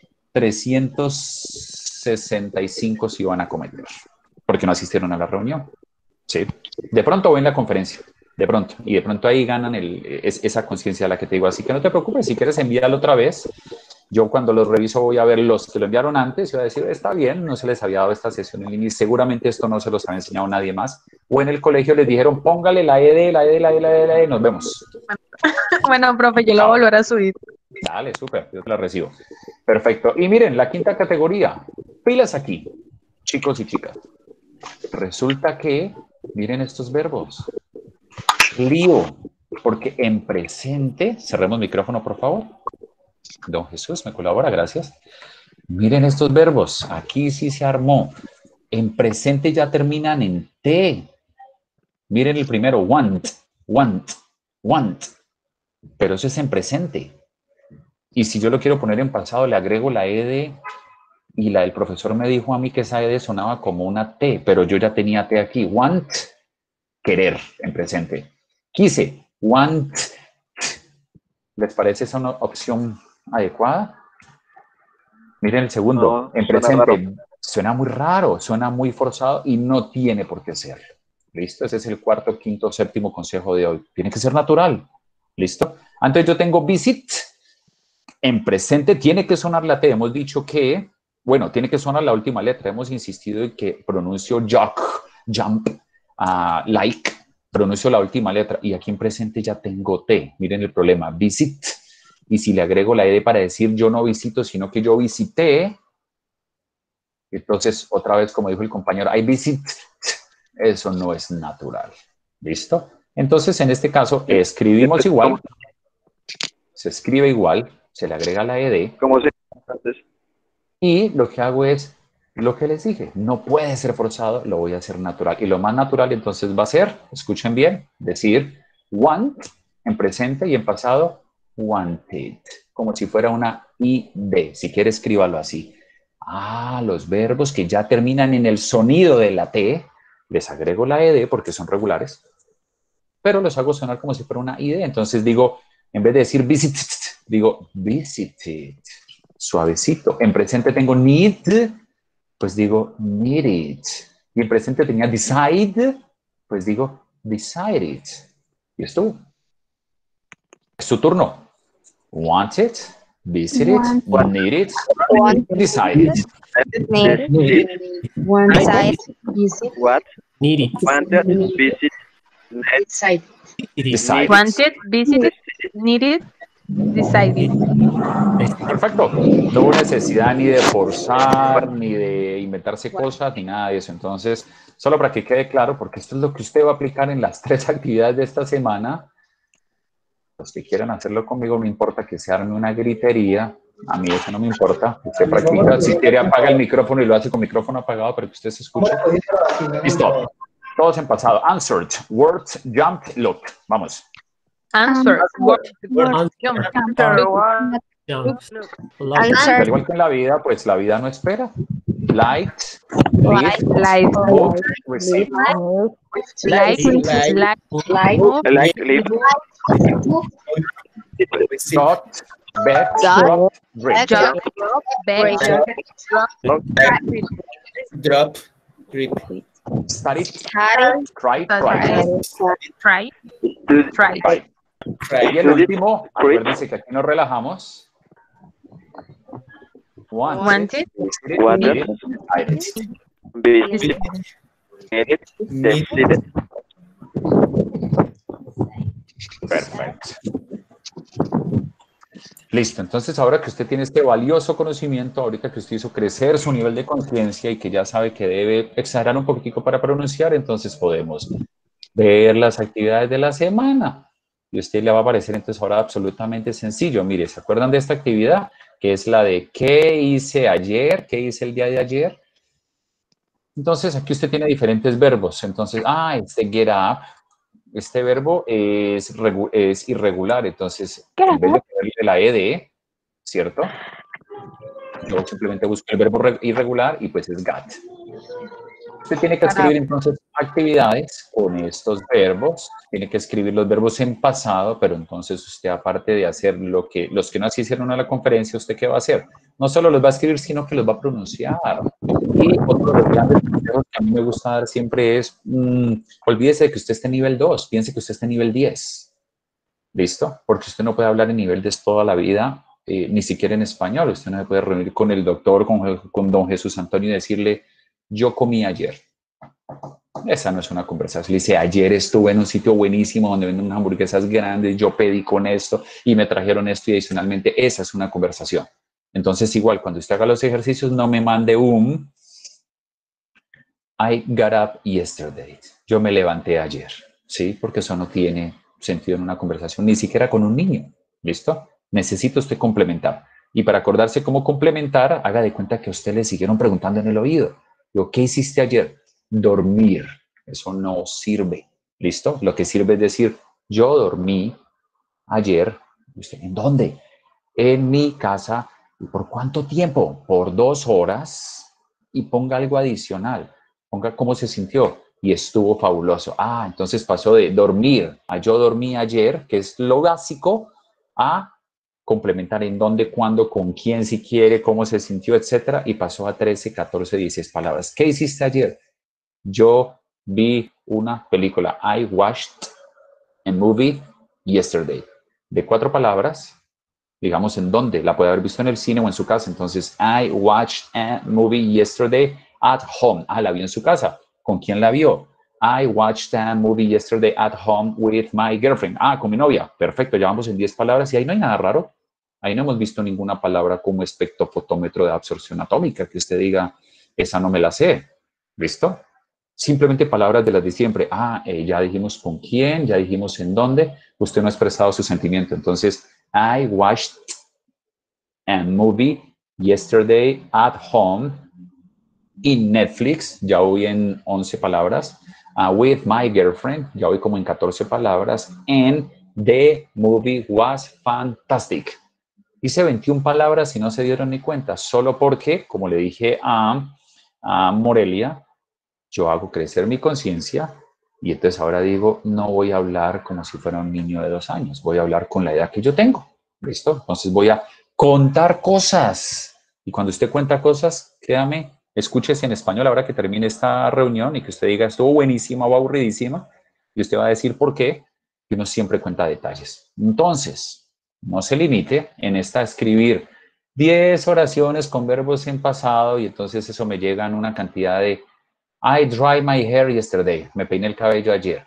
365 sí van a cometer, porque no asistieron a la reunión. Sí. De pronto ven la conferencia, de pronto, y de pronto ahí ganan esa conciencia a la que te digo. Así que no te preocupes, si quieres envíalo otra vez. Yo cuando los reviso voy a ver los que lo enviaron antes y voy a decir, está bien, no se les había dado esta sesión en línea y seguramente esto no se los había enseñado nadie más. O en el colegio les dijeron, póngale la ED, la ED, la ED, la ED, la ED, nos vemos. Bueno, profe, yo lo voy a volver a subir. Dale, súper, yo te la recibo. Perfecto. Y miren, la quinta categoría, pilas aquí, chicos y chicas. Resulta que, miren estos verbos. Lío, porque en presente, cerremos micrófono, por favor. Don Jesús, me colabora, gracias. Miren estos verbos, aquí sí se armó. En presente ya terminan en T. Miren el primero, want, want, want. Pero eso es en presente. Y si yo lo quiero poner en pasado, le agrego la ED y la del profesor me dijo a mí que esa ED sonaba como una T, pero yo ya tenía T aquí. Want, querer, en presente. Quise, want. ¿Les parece esa una opción adecuada? Miren el segundo, No, en suena presente. raro. Suena muy raro, suena muy forzado y no tiene por qué ser. ¿Listo? Ese es el cuarto, quinto, séptimo consejo de hoy. Tiene que ser natural. ¿Listo? Antes yo tengo visit. En presente tiene que sonar la T. Hemos dicho que, bueno, tiene que sonar la última letra. Hemos insistido en que pronuncio jump, like. Pronuncio la última letra y aquí en presente ya tengo T. Miren el problema, visit. Y si le agrego la ED para decir yo no visito, sino que yo visité, entonces otra vez, como dijo el compañero, I visit, eso no es natural. ¿Listo? Entonces, en este caso, escribimos igual, se escribe igual, se le agrega la ed, ¿Cómo se entonces? y lo que hago es lo que les dije, no puede ser forzado, lo voy a hacer natural. Y lo más natural entonces va a ser, escuchen bien, decir want en presente y en pasado wanted, como si fuera una id. Si quiere, escríbalo así. Los verbos que ya terminan en el sonido de la T, les agrego la ed porque son regulares, pero los hago sonar como si fuera una id. Entonces digo, en vez de decir visited, digo visited, suavecito. En presente tengo need, pues digo needed. Y en presente tenía decide, pues digo decided. Y estuvo. Es tu turno. Wanted, visited, needed, decided. One side, visit, What? Need it. Wanted, visit, net, side. Decided. Wanted, visited, needed, decided. Perfecto. No hubo necesidad ni de forzar, ni de inventarse cosas, ni nada de eso. Entonces, solo para que quede claro, porque esto es lo que usted va a aplicar en las 3 actividades de esta semana. Los que quieran hacerlo conmigo, no importa que se arme una gritería. A mí eso no me importa. Usted practica. Si quiere, apaga el micrófono y lo hace con micrófono apagado para que usted se escuche. Listo. Todos en pasado. Answered. Words, jumped, looked. Vamos. Answer. Word. Al igual que en la vida, pues la vida no espera. Liked, lived, Like, moved, received. like, like, live, Got, bet, dropped, read. jump, back, Drop, grip, Studied, try, cried, cried. try. Right. Y el último, acuérdense que aquí nos relajamos. Wanted, Wanted. Needed, visit, needed, decided. Perfecto. Listo, entonces ahora que usted tiene este valioso conocimiento, ahorita que usted hizo crecer su nivel de conciencia y que ya sabe que debe exagerar un poquitico para pronunciar, entonces podemos ver las actividades de la semana. Y a usted le va a parecer entonces ahora absolutamente sencillo. Mire, ¿se acuerdan de esta actividad? Que es la de ¿qué hice ayer? ¿Qué hice el día de ayer? Entonces aquí usted tiene diferentes verbos. Entonces, este get up, este verbo es irregular. Entonces, en vez de ponerle la ed, ¿cierto? Yo simplemente busco el verbo irregular y pues es got. Usted tiene que escribir entonces actividades con estos verbos, tiene que escribir los verbos en pasado, pero entonces usted aparte de hacer los que no asistieron a la conferencia, ¿usted qué va a hacer? No solo los va a escribir, sino que los va a pronunciar. Y otro de los grandes consejos que a mí me gusta dar siempre es, olvídese de que usted esté en nivel 2, piense que usted esté en nivel 10. ¿Listo? Porque usted no puede hablar en nivel 10 toda la vida, ni siquiera en español. Usted no se puede reunir con el doctor, con don Jesús Antonio y decirle, yo comí ayer. Esa no es una conversación. Le dice, ayer estuve en un sitio buenísimo donde venden unas hamburguesas grandes, yo pedí con esto y me trajeron esto y adicionalmente esa es una conversación. Entonces igual, cuando usted haga los ejercicios, no me mande I got up yesterday. Yo me levanté ayer, ¿sí? Porque eso no tiene sentido en una conversación, ni siquiera con un niño. ¿Listo? Necesita usted complementar. Y para acordarse cómo complementar, haga de cuenta que a usted le siguieron preguntando en el oído. Digo, ¿qué hiciste ayer? Dormir. Eso no sirve. ¿Listo? Lo que sirve es decir, yo dormí ayer. ¿En dónde? En mi casa. ¿Y por cuánto tiempo? Por 2 horas. Y ponga algo adicional. Ponga cómo se sintió. Y estuvo fabuloso. Entonces pasó de dormir a yo dormí ayer, que es lo básico, a complementar en dónde, cuándo, con quién, si quiere, cómo se sintió, etcétera, y pasó a 13, 14, 16 palabras. ¿Qué hiciste ayer? Yo vi una película. I watched a movie yesterday. De 4 palabras, digamos en dónde. La puede haber visto en el cine o en su casa. Entonces, I watched a movie yesterday at home. La vio en su casa. ¿Con quién la vio? I watched a movie yesterday at home with my girlfriend. Con mi novia. Perfecto, ya vamos en 10 palabras y ahí no hay nada raro. Ahí no hemos visto ninguna palabra como espectrofotómetro de absorción atómica que usted diga, esa no me la sé. ¿Listo? Simplemente palabras de las de siempre. Ya dijimos con quién, ya dijimos en dónde. Usted no ha expresado su sentimiento. Entonces, I watched a movie yesterday at home in Netflix. Ya voy en 11 palabras. With my girlfriend. Ya voy como en 14 palabras. And the movie was fantastic. Hice 21 palabras y no se dieron ni cuenta. Solo porque, como le dije a Morelia, yo hago crecer mi conciencia y entonces ahora digo, no voy a hablar como si fuera un niño de 2 años, voy a hablar con la edad que yo tengo, ¿listo? Entonces voy a contar cosas y cuando usted cuenta cosas, créame, escúchese en español ahora que termine esta reunión y que usted diga, estuvo buenísima o aburridísima y usted va a decir por qué y uno siempre cuenta detalles. Entonces, no se limite en esta a escribir 10 oraciones con verbos en pasado y entonces eso me llega en una cantidad de I dried my hair yesterday. Me peiné el cabello ayer.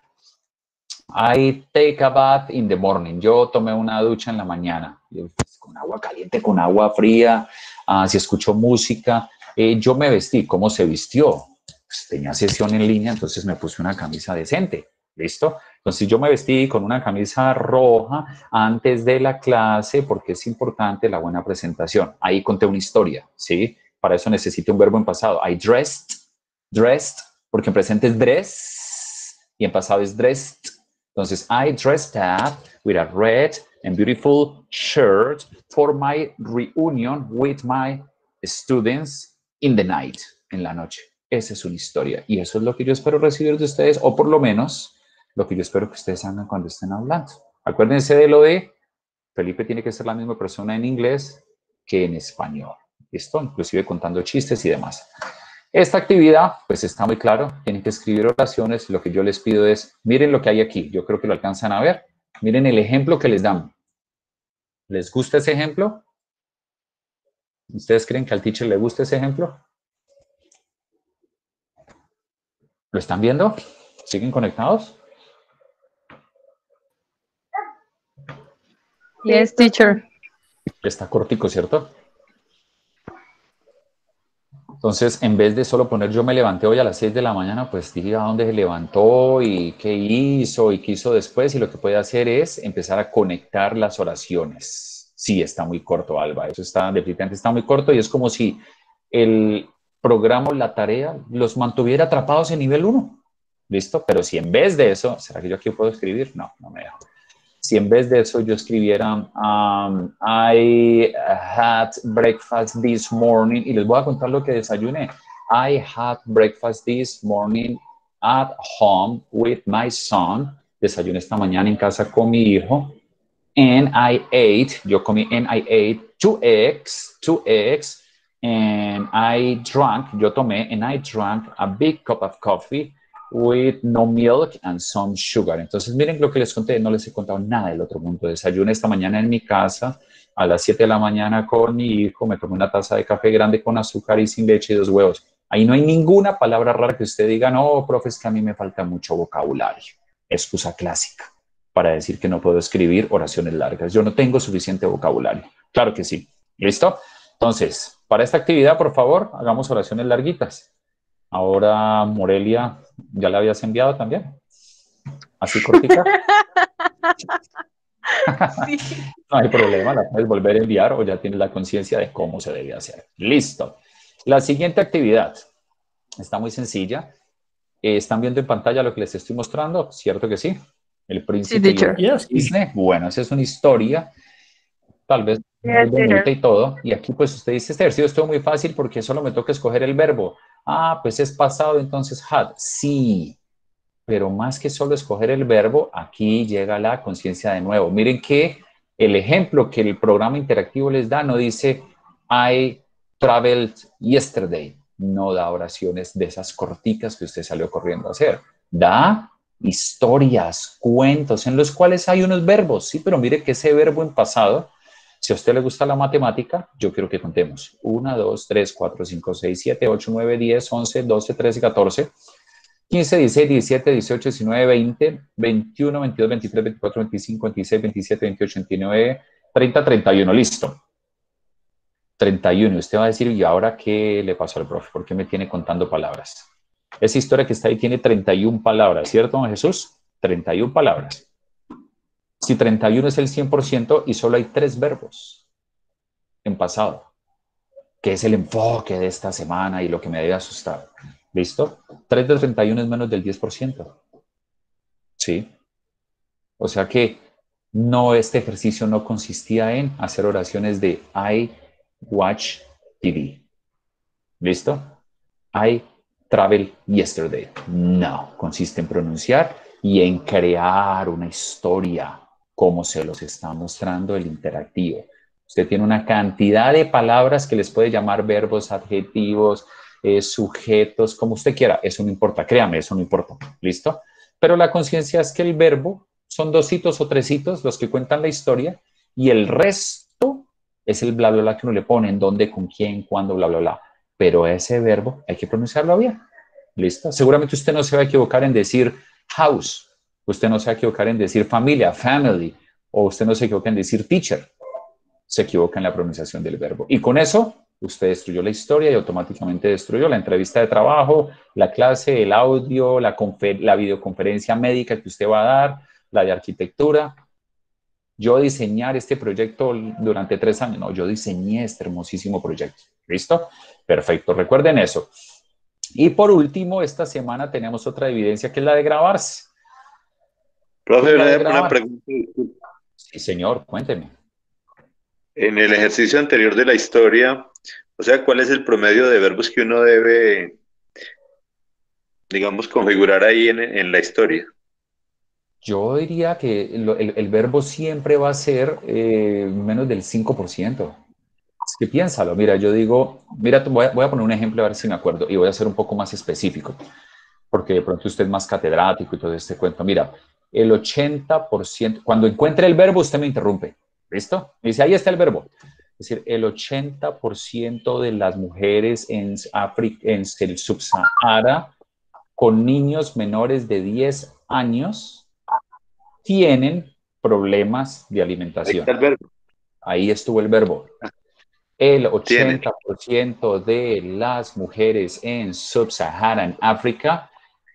I take a bath in the morning. Yo tomé una ducha en la mañana. Con agua caliente, con agua fría. Si escucho música. Yo me vestí. ¿Cómo se vistió? Pues tenía sesión en línea, entonces me puse una camisa decente. ¿Listo? Entonces yo me vestí con una camisa roja antes de la clase porque es importante la buena presentación. Ahí conté una historia, ¿sí? Para eso necesito un verbo en pasado. I dressed, porque en presente es dress y en pasado es dressed. Entonces, I dressed up with a red and beautiful shirt for my reunion with my students in the night, en la noche. Esa es una historia y eso es lo que yo espero recibir de ustedes, o por lo menos lo que yo espero que ustedes hagan cuando estén hablando. Acuérdense de lo de Felipe tiene que ser la misma persona en inglés que en español. ¿Listo? Inclusive contando chistes y demás. Esta actividad, pues está muy claro, tienen que escribir oraciones. Lo que yo les pido es, miren lo que hay aquí, yo creo que lo alcanzan a ver. Miren el ejemplo que les dan. ¿Les gusta ese ejemplo? ¿Ustedes creen que al teacher le gusta ese ejemplo? ¿Lo están viendo? ¿Siguen conectados? Yes, teacher. Está cortico, ¿cierto? Entonces, en vez de solo poner yo me levanté hoy a las 6 de la mañana, pues diga dónde se levantó y qué hizo después. Y lo que puede hacer es empezar a conectar las oraciones. Sí, está muy corto, Alba. Eso está, definitivamente está muy corto y es como si el programa o la tarea los mantuviera atrapados en nivel 1. ¿Listo? Pero si en vez de eso, ¿será que yo aquí puedo escribir? No, no me dejo. Si en vez de eso yo escribiera I had breakfast this morning y les voy a contar lo que desayuné. I had breakfast this morning at home with my son. Desayuné esta mañana en casa con mi hijo. And I ate, yo comí, and I ate two eggs, and I drank, yo tomé, and I drank a big cup of coffee with no milk and some sugar. Entonces, miren lo que les conté, no les he contado nada del otro mundo. Desayuné esta mañana en mi casa a las 7 de la mañana con mi hijo, me tomé una taza de café grande con azúcar y sin leche y 2 huevos. Ahí no hay ninguna palabra rara que usted diga, no, profe, es que a mí me falta mucho vocabulario. Excusa clásica para decir que no puedo escribir oraciones largas. Yo no tengo suficiente vocabulario. Claro que sí. ¿Listo? Entonces, para esta actividad, por favor, hagamos oraciones larguitas. Ahora, Morelia, ¿ya la habías enviado también? ¿Así cortita? Sí. No hay problema, la puedes volver a enviar o ya tienes la conciencia de cómo se debe hacer. Listo. La siguiente actividad está muy sencilla. ¿Están viendo en pantalla lo que les estoy mostrando? ¿Cierto que sí? El príncipe y el cisne. Bueno, esa es una historia, tal vez muy bonita y todo. Y aquí pues usted dice, este ejercicio estuvo muy fácil porque solo me toca escoger el verbo. Pues es pasado, entonces had. Sí, pero más que solo escoger el verbo, aquí llega la conciencia de nuevo. Miren que el ejemplo que el programa interactivo les da no dice I traveled yesterday. No da oraciones de esas corticas que usted salió corriendo a hacer. Da historias, cuentos en los cuales hay unos verbos, sí, pero mire que ese verbo en pasado, si a usted le gusta la matemática, yo quiero que contemos 1, 2, 3, 4, 5, 6, 7, 8, 9, 10, 11, 12, 13, 14, 15, 16, 17, 18, 19, 20, 21, 22, 23, 24, 25, 26, 27, 28, 29, 30, 31, listo. 31, usted va a decir, ¿y ahora qué le pasó al profe? ¿Por qué me tiene contando palabras? Esa historia que está ahí tiene 31 palabras, ¿cierto, don Jesús? 31 palabras. Si 31 es el 100% y solo hay 3 verbos en pasado, que es el enfoque de esta semana y lo que me debe asustar. ¿Listo? 3 de 31 es menos del 10%. ¿Sí? O sea que este ejercicio no consistía en hacer oraciones de I watch TV. ¿Listo? I travel yesterday. No, consiste en pronunciar y en crear una historia, como se los está mostrando el interactivo. Usted tiene una cantidad de palabras que les puede llamar verbos, adjetivos, sujetos, como usted quiera. Eso no importa, créame, eso no importa. ¿Listo? Pero la conciencia es que el verbo son 2 hitos o 3 hitos los que cuentan la historia y el resto es el bla, bla, bla que uno le pone, en dónde, con quién, cuándo, bla, bla, bla. Pero ese verbo hay que pronunciarlo bien. ¿Listo? Seguramente usted no se va a equivocar en decir house, usted no se va a equivocar en decir familia, family, o usted no se equivoca en decir teacher. Se equivoca en la pronunciación del verbo. Y con eso, usted destruyó la historia y automáticamente destruyó la entrevista de trabajo, la clase, el audio, la videoconferencia médica que usted va a dar, la de arquitectura. Yo diseñar este proyecto durante 3 años. No, yo diseñé este hermosísimo proyecto. ¿Listo? Perfecto. Recuerden eso. Y por último, esta semana tenemos otra evidencia que es la de grabarse. Profe, una pregunta. Sí, señor, cuénteme. En el ejercicio anterior de la historia, o sea, ¿cuál es el promedio de verbos que uno debe, digamos, configurar ahí en la historia? Yo diría que el verbo siempre va a ser menos del 5%. Es que piénsalo, mira, yo digo, mira, voy a poner un ejemplo a ver si me acuerdo y voy a ser un poco más específico, porque de pronto usted es más catedrático y todo este cuento. Mira, el 80%, cuando encuentre el verbo, usted me interrumpe, ¿listo? Me dice, ahí está el verbo. Es decir, el 80% de las mujeres en África, en el subsahara, con niños menores de 10 años, tienen problemas de alimentación. Ahí está el verbo. Ahí estuvo el verbo. El 80% de las mujeres en Sub-Saharan África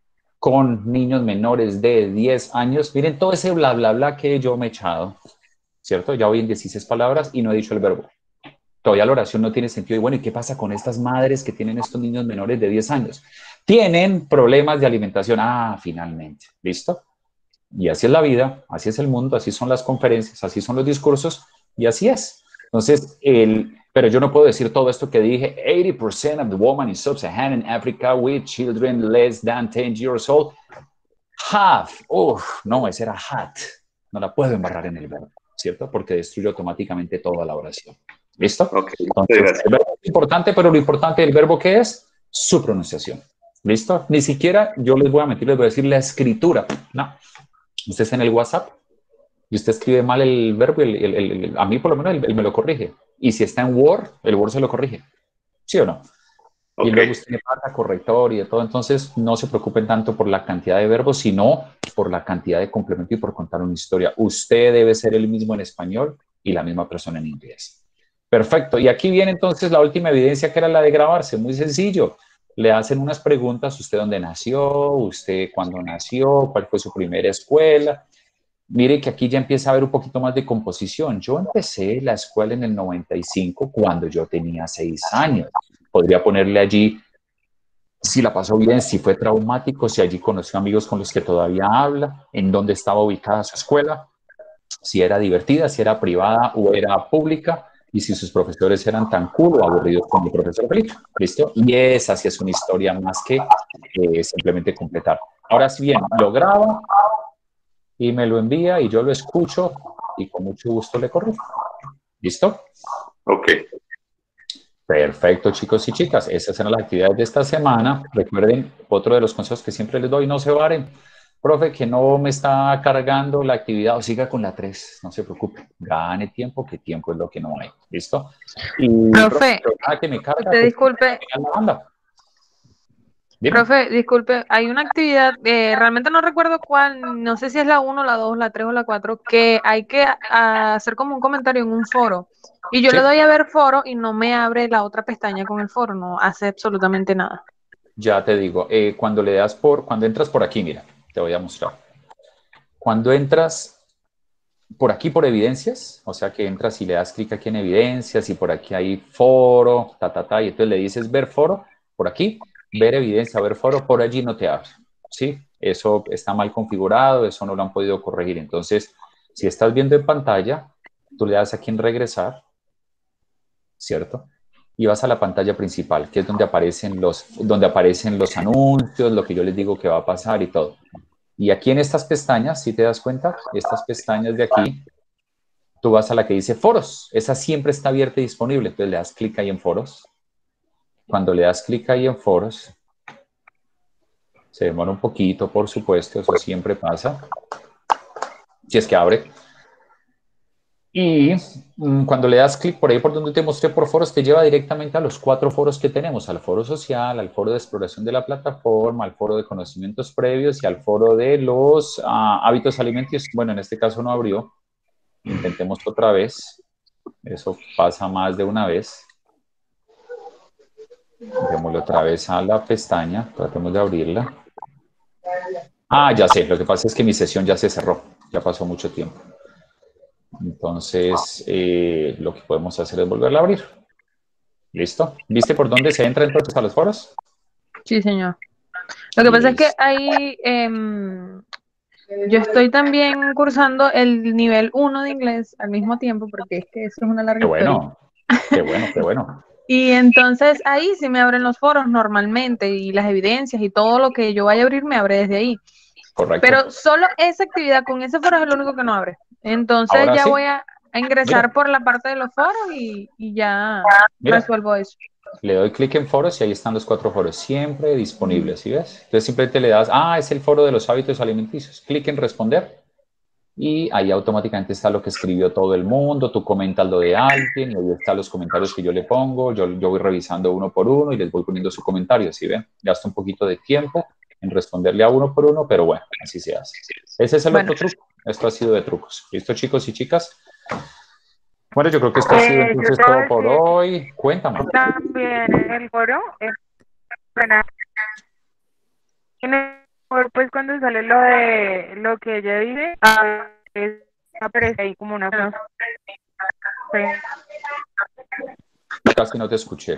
con niños menores de 10 años, miren todo ese bla, bla, bla que yo me he echado, ¿cierto? Ya voy en 16 palabras y no he dicho el verbo. Todavía la oración no tiene sentido. Y bueno, ¿y qué pasa con estas madres que tienen estos niños menores de 10 años? Tienen problemas de alimentación. Ah, finalmente. ¿Listo? Y así es la vida, así es el mundo, así son las conferencias, así son los discursos y así es. Entonces, pero yo no puedo decir todo esto que dije, 80% of the women in sub-Saharan Africa with children less than 10 years old have. No, ese era had. No la puedo embarrar en el verbo, ¿cierto? Porque destruye automáticamente toda la oración. ¿Listo? Okay, entonces, el verbo es importante, pero lo importante del verbo, ¿qué es? Su pronunciación. ¿Listo? Ni siquiera yo les voy a mentir, les voy a decir la escritura. No. Usted está en el WhatsApp y usted escribe mal el verbo, a mí por lo menos él me lo corrige. Y si está en Word, el Word se lo corrige. ¿Sí o no? Okay. Y luego usted le pasa corrector y de todo. Entonces, no se preocupen tanto por la cantidad de verbos, sino por la cantidad de complemento y por contar una historia. Usted debe ser el mismo en español y la misma persona en inglés. Perfecto. Y aquí viene entonces la última evidencia, que era la de grabarse. Muy sencillo. Le hacen unas preguntas, usted dónde nació, usted cuándo nació, cuál fue su primera escuela. Mire que aquí ya empieza a haber un poquito más de composición. Yo empecé la escuela en el 95 cuando yo tenía 6 años. Podría ponerle allí si la pasó bien, si fue traumático, si allí conoció amigos con los que todavía habla, en dónde estaba ubicada su escuela, si era divertida, si era privada o era pública, y si sus profesores eran tan cool o aburridos como el profesor Felipe. ¿Listo? Y esa sí es una historia más que simplemente completar. Ahora, si bien lo graba y me lo envía y yo lo escucho y con mucho gusto le corrijo. ¿Listo? Ok. Perfecto, chicos y chicas. Esas eran las actividades de esta semana. Recuerden, otro de los consejos que siempre les doy, no se varen. Profe, que no me está cargando la actividad, o siga con la 3, no se preocupe, gane tiempo, que tiempo es lo que no hay, ¿listo? Y, profe, que me carga, te disculpe. Profe, disculpe, hay una actividad, realmente no recuerdo cuál, no sé si es la 1, la 2, la 3 o la 4, que hay que hacer como un comentario en un foro. Y yo le doy a ver foro y no me abre la otra pestaña con el foro, no hace absolutamente nada. Ya te digo, cuando entras por aquí, mira, te voy a mostrar. Cuando entras por aquí por evidencias, o sea que entras y le das clic aquí en evidencias y por aquí hay foro, y entonces le dices ver foro, por aquí, ver evidencia, ver foro, por allí no te abre, ¿sí? Eso está mal configurado, eso no lo han podido corregir. Entonces, si estás viendo en pantalla, tú le das aquí en regresar, ¿cierto? Y vas a la pantalla principal, que es donde aparecen los anuncios, lo que yo les digo que va a pasar y todo. Y aquí en estas pestañas, si te das cuenta, estas pestañas de aquí, tú vas a la que dice foros. Esa siempre está abierta y disponible. Entonces le das clic ahí en foros. Cuando le das clic ahí en foros, se demora un poquito, por supuesto, eso siempre pasa. Si es que abre. Y cuando le das clic por ahí por donde te mostré por foros, te lleva directamente a los 4 foros que tenemos, al foro social, al foro de exploración de la plataforma, al foro de conocimientos previos y al foro de los hábitos alimenticios. Bueno, en este caso no abrió. Intentemos otra vez. Eso pasa más de una vez. Démosle otra vez a la pestaña. Tratemos de abrirla. Ya sé. Lo que pasa es que mi sesión ya se cerró. Ya pasó mucho tiempo. Entonces, lo que podemos hacer es volverla a abrir. ¿Listo? ¿Viste por dónde se entra entonces a los foros? Sí, señor. Lo que pasa es que ahí yo estoy también cursando el nivel 1 de inglés al mismo tiempo, porque es que eso es una larga historia. Qué bueno, qué bueno. Y entonces ahí sí me abren los foros normalmente y las evidencias y todo lo que yo vaya a abrir me abre desde ahí. Correcto. Pero solo esa actividad con ese foro es lo único que no abre. Entonces Ahora ya sí. voy a ingresar por la parte de los foros y ya resuelvo eso. Le doy clic en foros y ahí están los 4 foros, siempre disponibles, ¿sí ves? Entonces simplemente le das, es el foro de los hábitos alimenticios. Clic en responder y ahí automáticamente está lo que escribió todo el mundo, tú comentas lo de alguien y ahí están los comentarios que yo le pongo, yo voy revisando uno por uno y les voy poniendo su comentario, ¿sí ven? Gasto un poquito de tiempo en responderle a uno por uno, pero bueno, así se hace. Ese es el otro truco. Esto ha sido de trucos. ¿Listo, chicos y chicas? Bueno, yo creo que esto ha sido entonces todo por hoy. Cuéntame. También el foro en el foro, pues cuando sale lo de lo que ella dice, aparece ahí como una cosa. Casi no te escuché.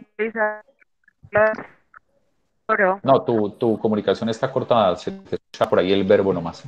No, tu comunicación está cortada, se te escucha por ahí el verbo nomás.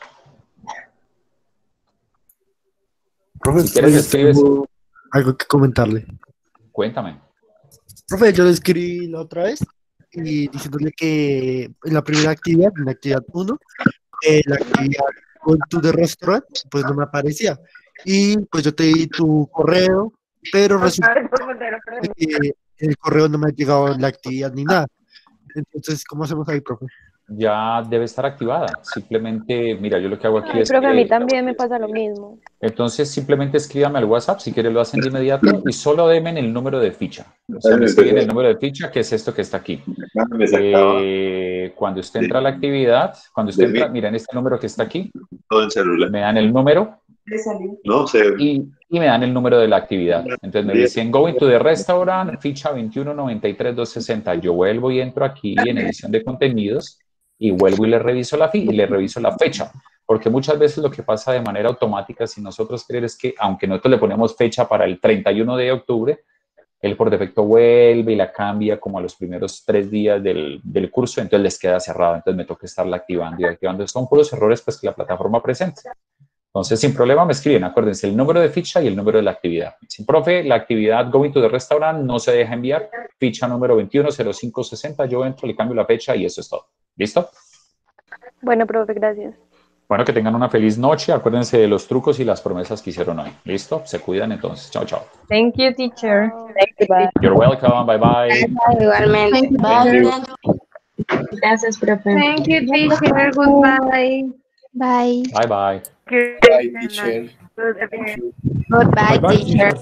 Profe, si quieres, escribes. Algo que comentarle. Cuéntame. Profe, yo le escribí la otra vez y diciéndole que en la primera actividad, en la actividad 1, la actividad Go to the Restaurant, pues no me aparecía. Y pues yo te di tu correo, pero resulta que el correo no me ha llegado en la actividad ni nada. Entonces, ¿cómo hacemos ahí, profe? Ya debe estar activada. Simplemente, mira, yo lo que hago aquí es... Profe, a mí también me pasa lo mismo. Entonces, simplemente escríbame al WhatsApp, si quiere lo hacen de inmediato, y solo denme el número de ficha. O sea, me escriben el número de ficha, que es esto que está aquí. Cuando usted entra a la actividad, cuando usted entra, miren este número que está aquí, me dan el número y me dan el número de la actividad. Entonces me dicen, going to the restaurant, ficha 2193-260. Yo vuelvo y entro aquí en edición de contenidos y vuelvo y le reviso la fecha. Porque muchas veces lo que pasa de manera automática, sin nosotros querer, es que aunque nosotros le ponemos fecha para el 31 de octubre, él por defecto vuelve y la cambia como a los primeros 3 días del curso, entonces les queda cerrado, entonces me toca estarla activando y activando. Son puros errores pues, que la plataforma presenta. Entonces, sin problema, me escriben, acuérdense, el número de ficha y el número de la actividad. Sin profe, la actividad Going to the Restaurant no se deja enviar, ficha número 210560, yo entro, le cambio la fecha y eso es todo. ¿Listo? Bueno, profe, gracias. Bueno, que tengan una feliz noche. Acuérdense de los trucos y las promesas que hicieron hoy. ¿Listo? Se cuidan entonces. Chao, chao. Thank you, teacher. You're welcome. Bye, bye. Igualmente. Gracias, profe. Thank you, teacher. Goodbye. Bye. Bye, bye. Bye, teacher. Goodbye, teacher.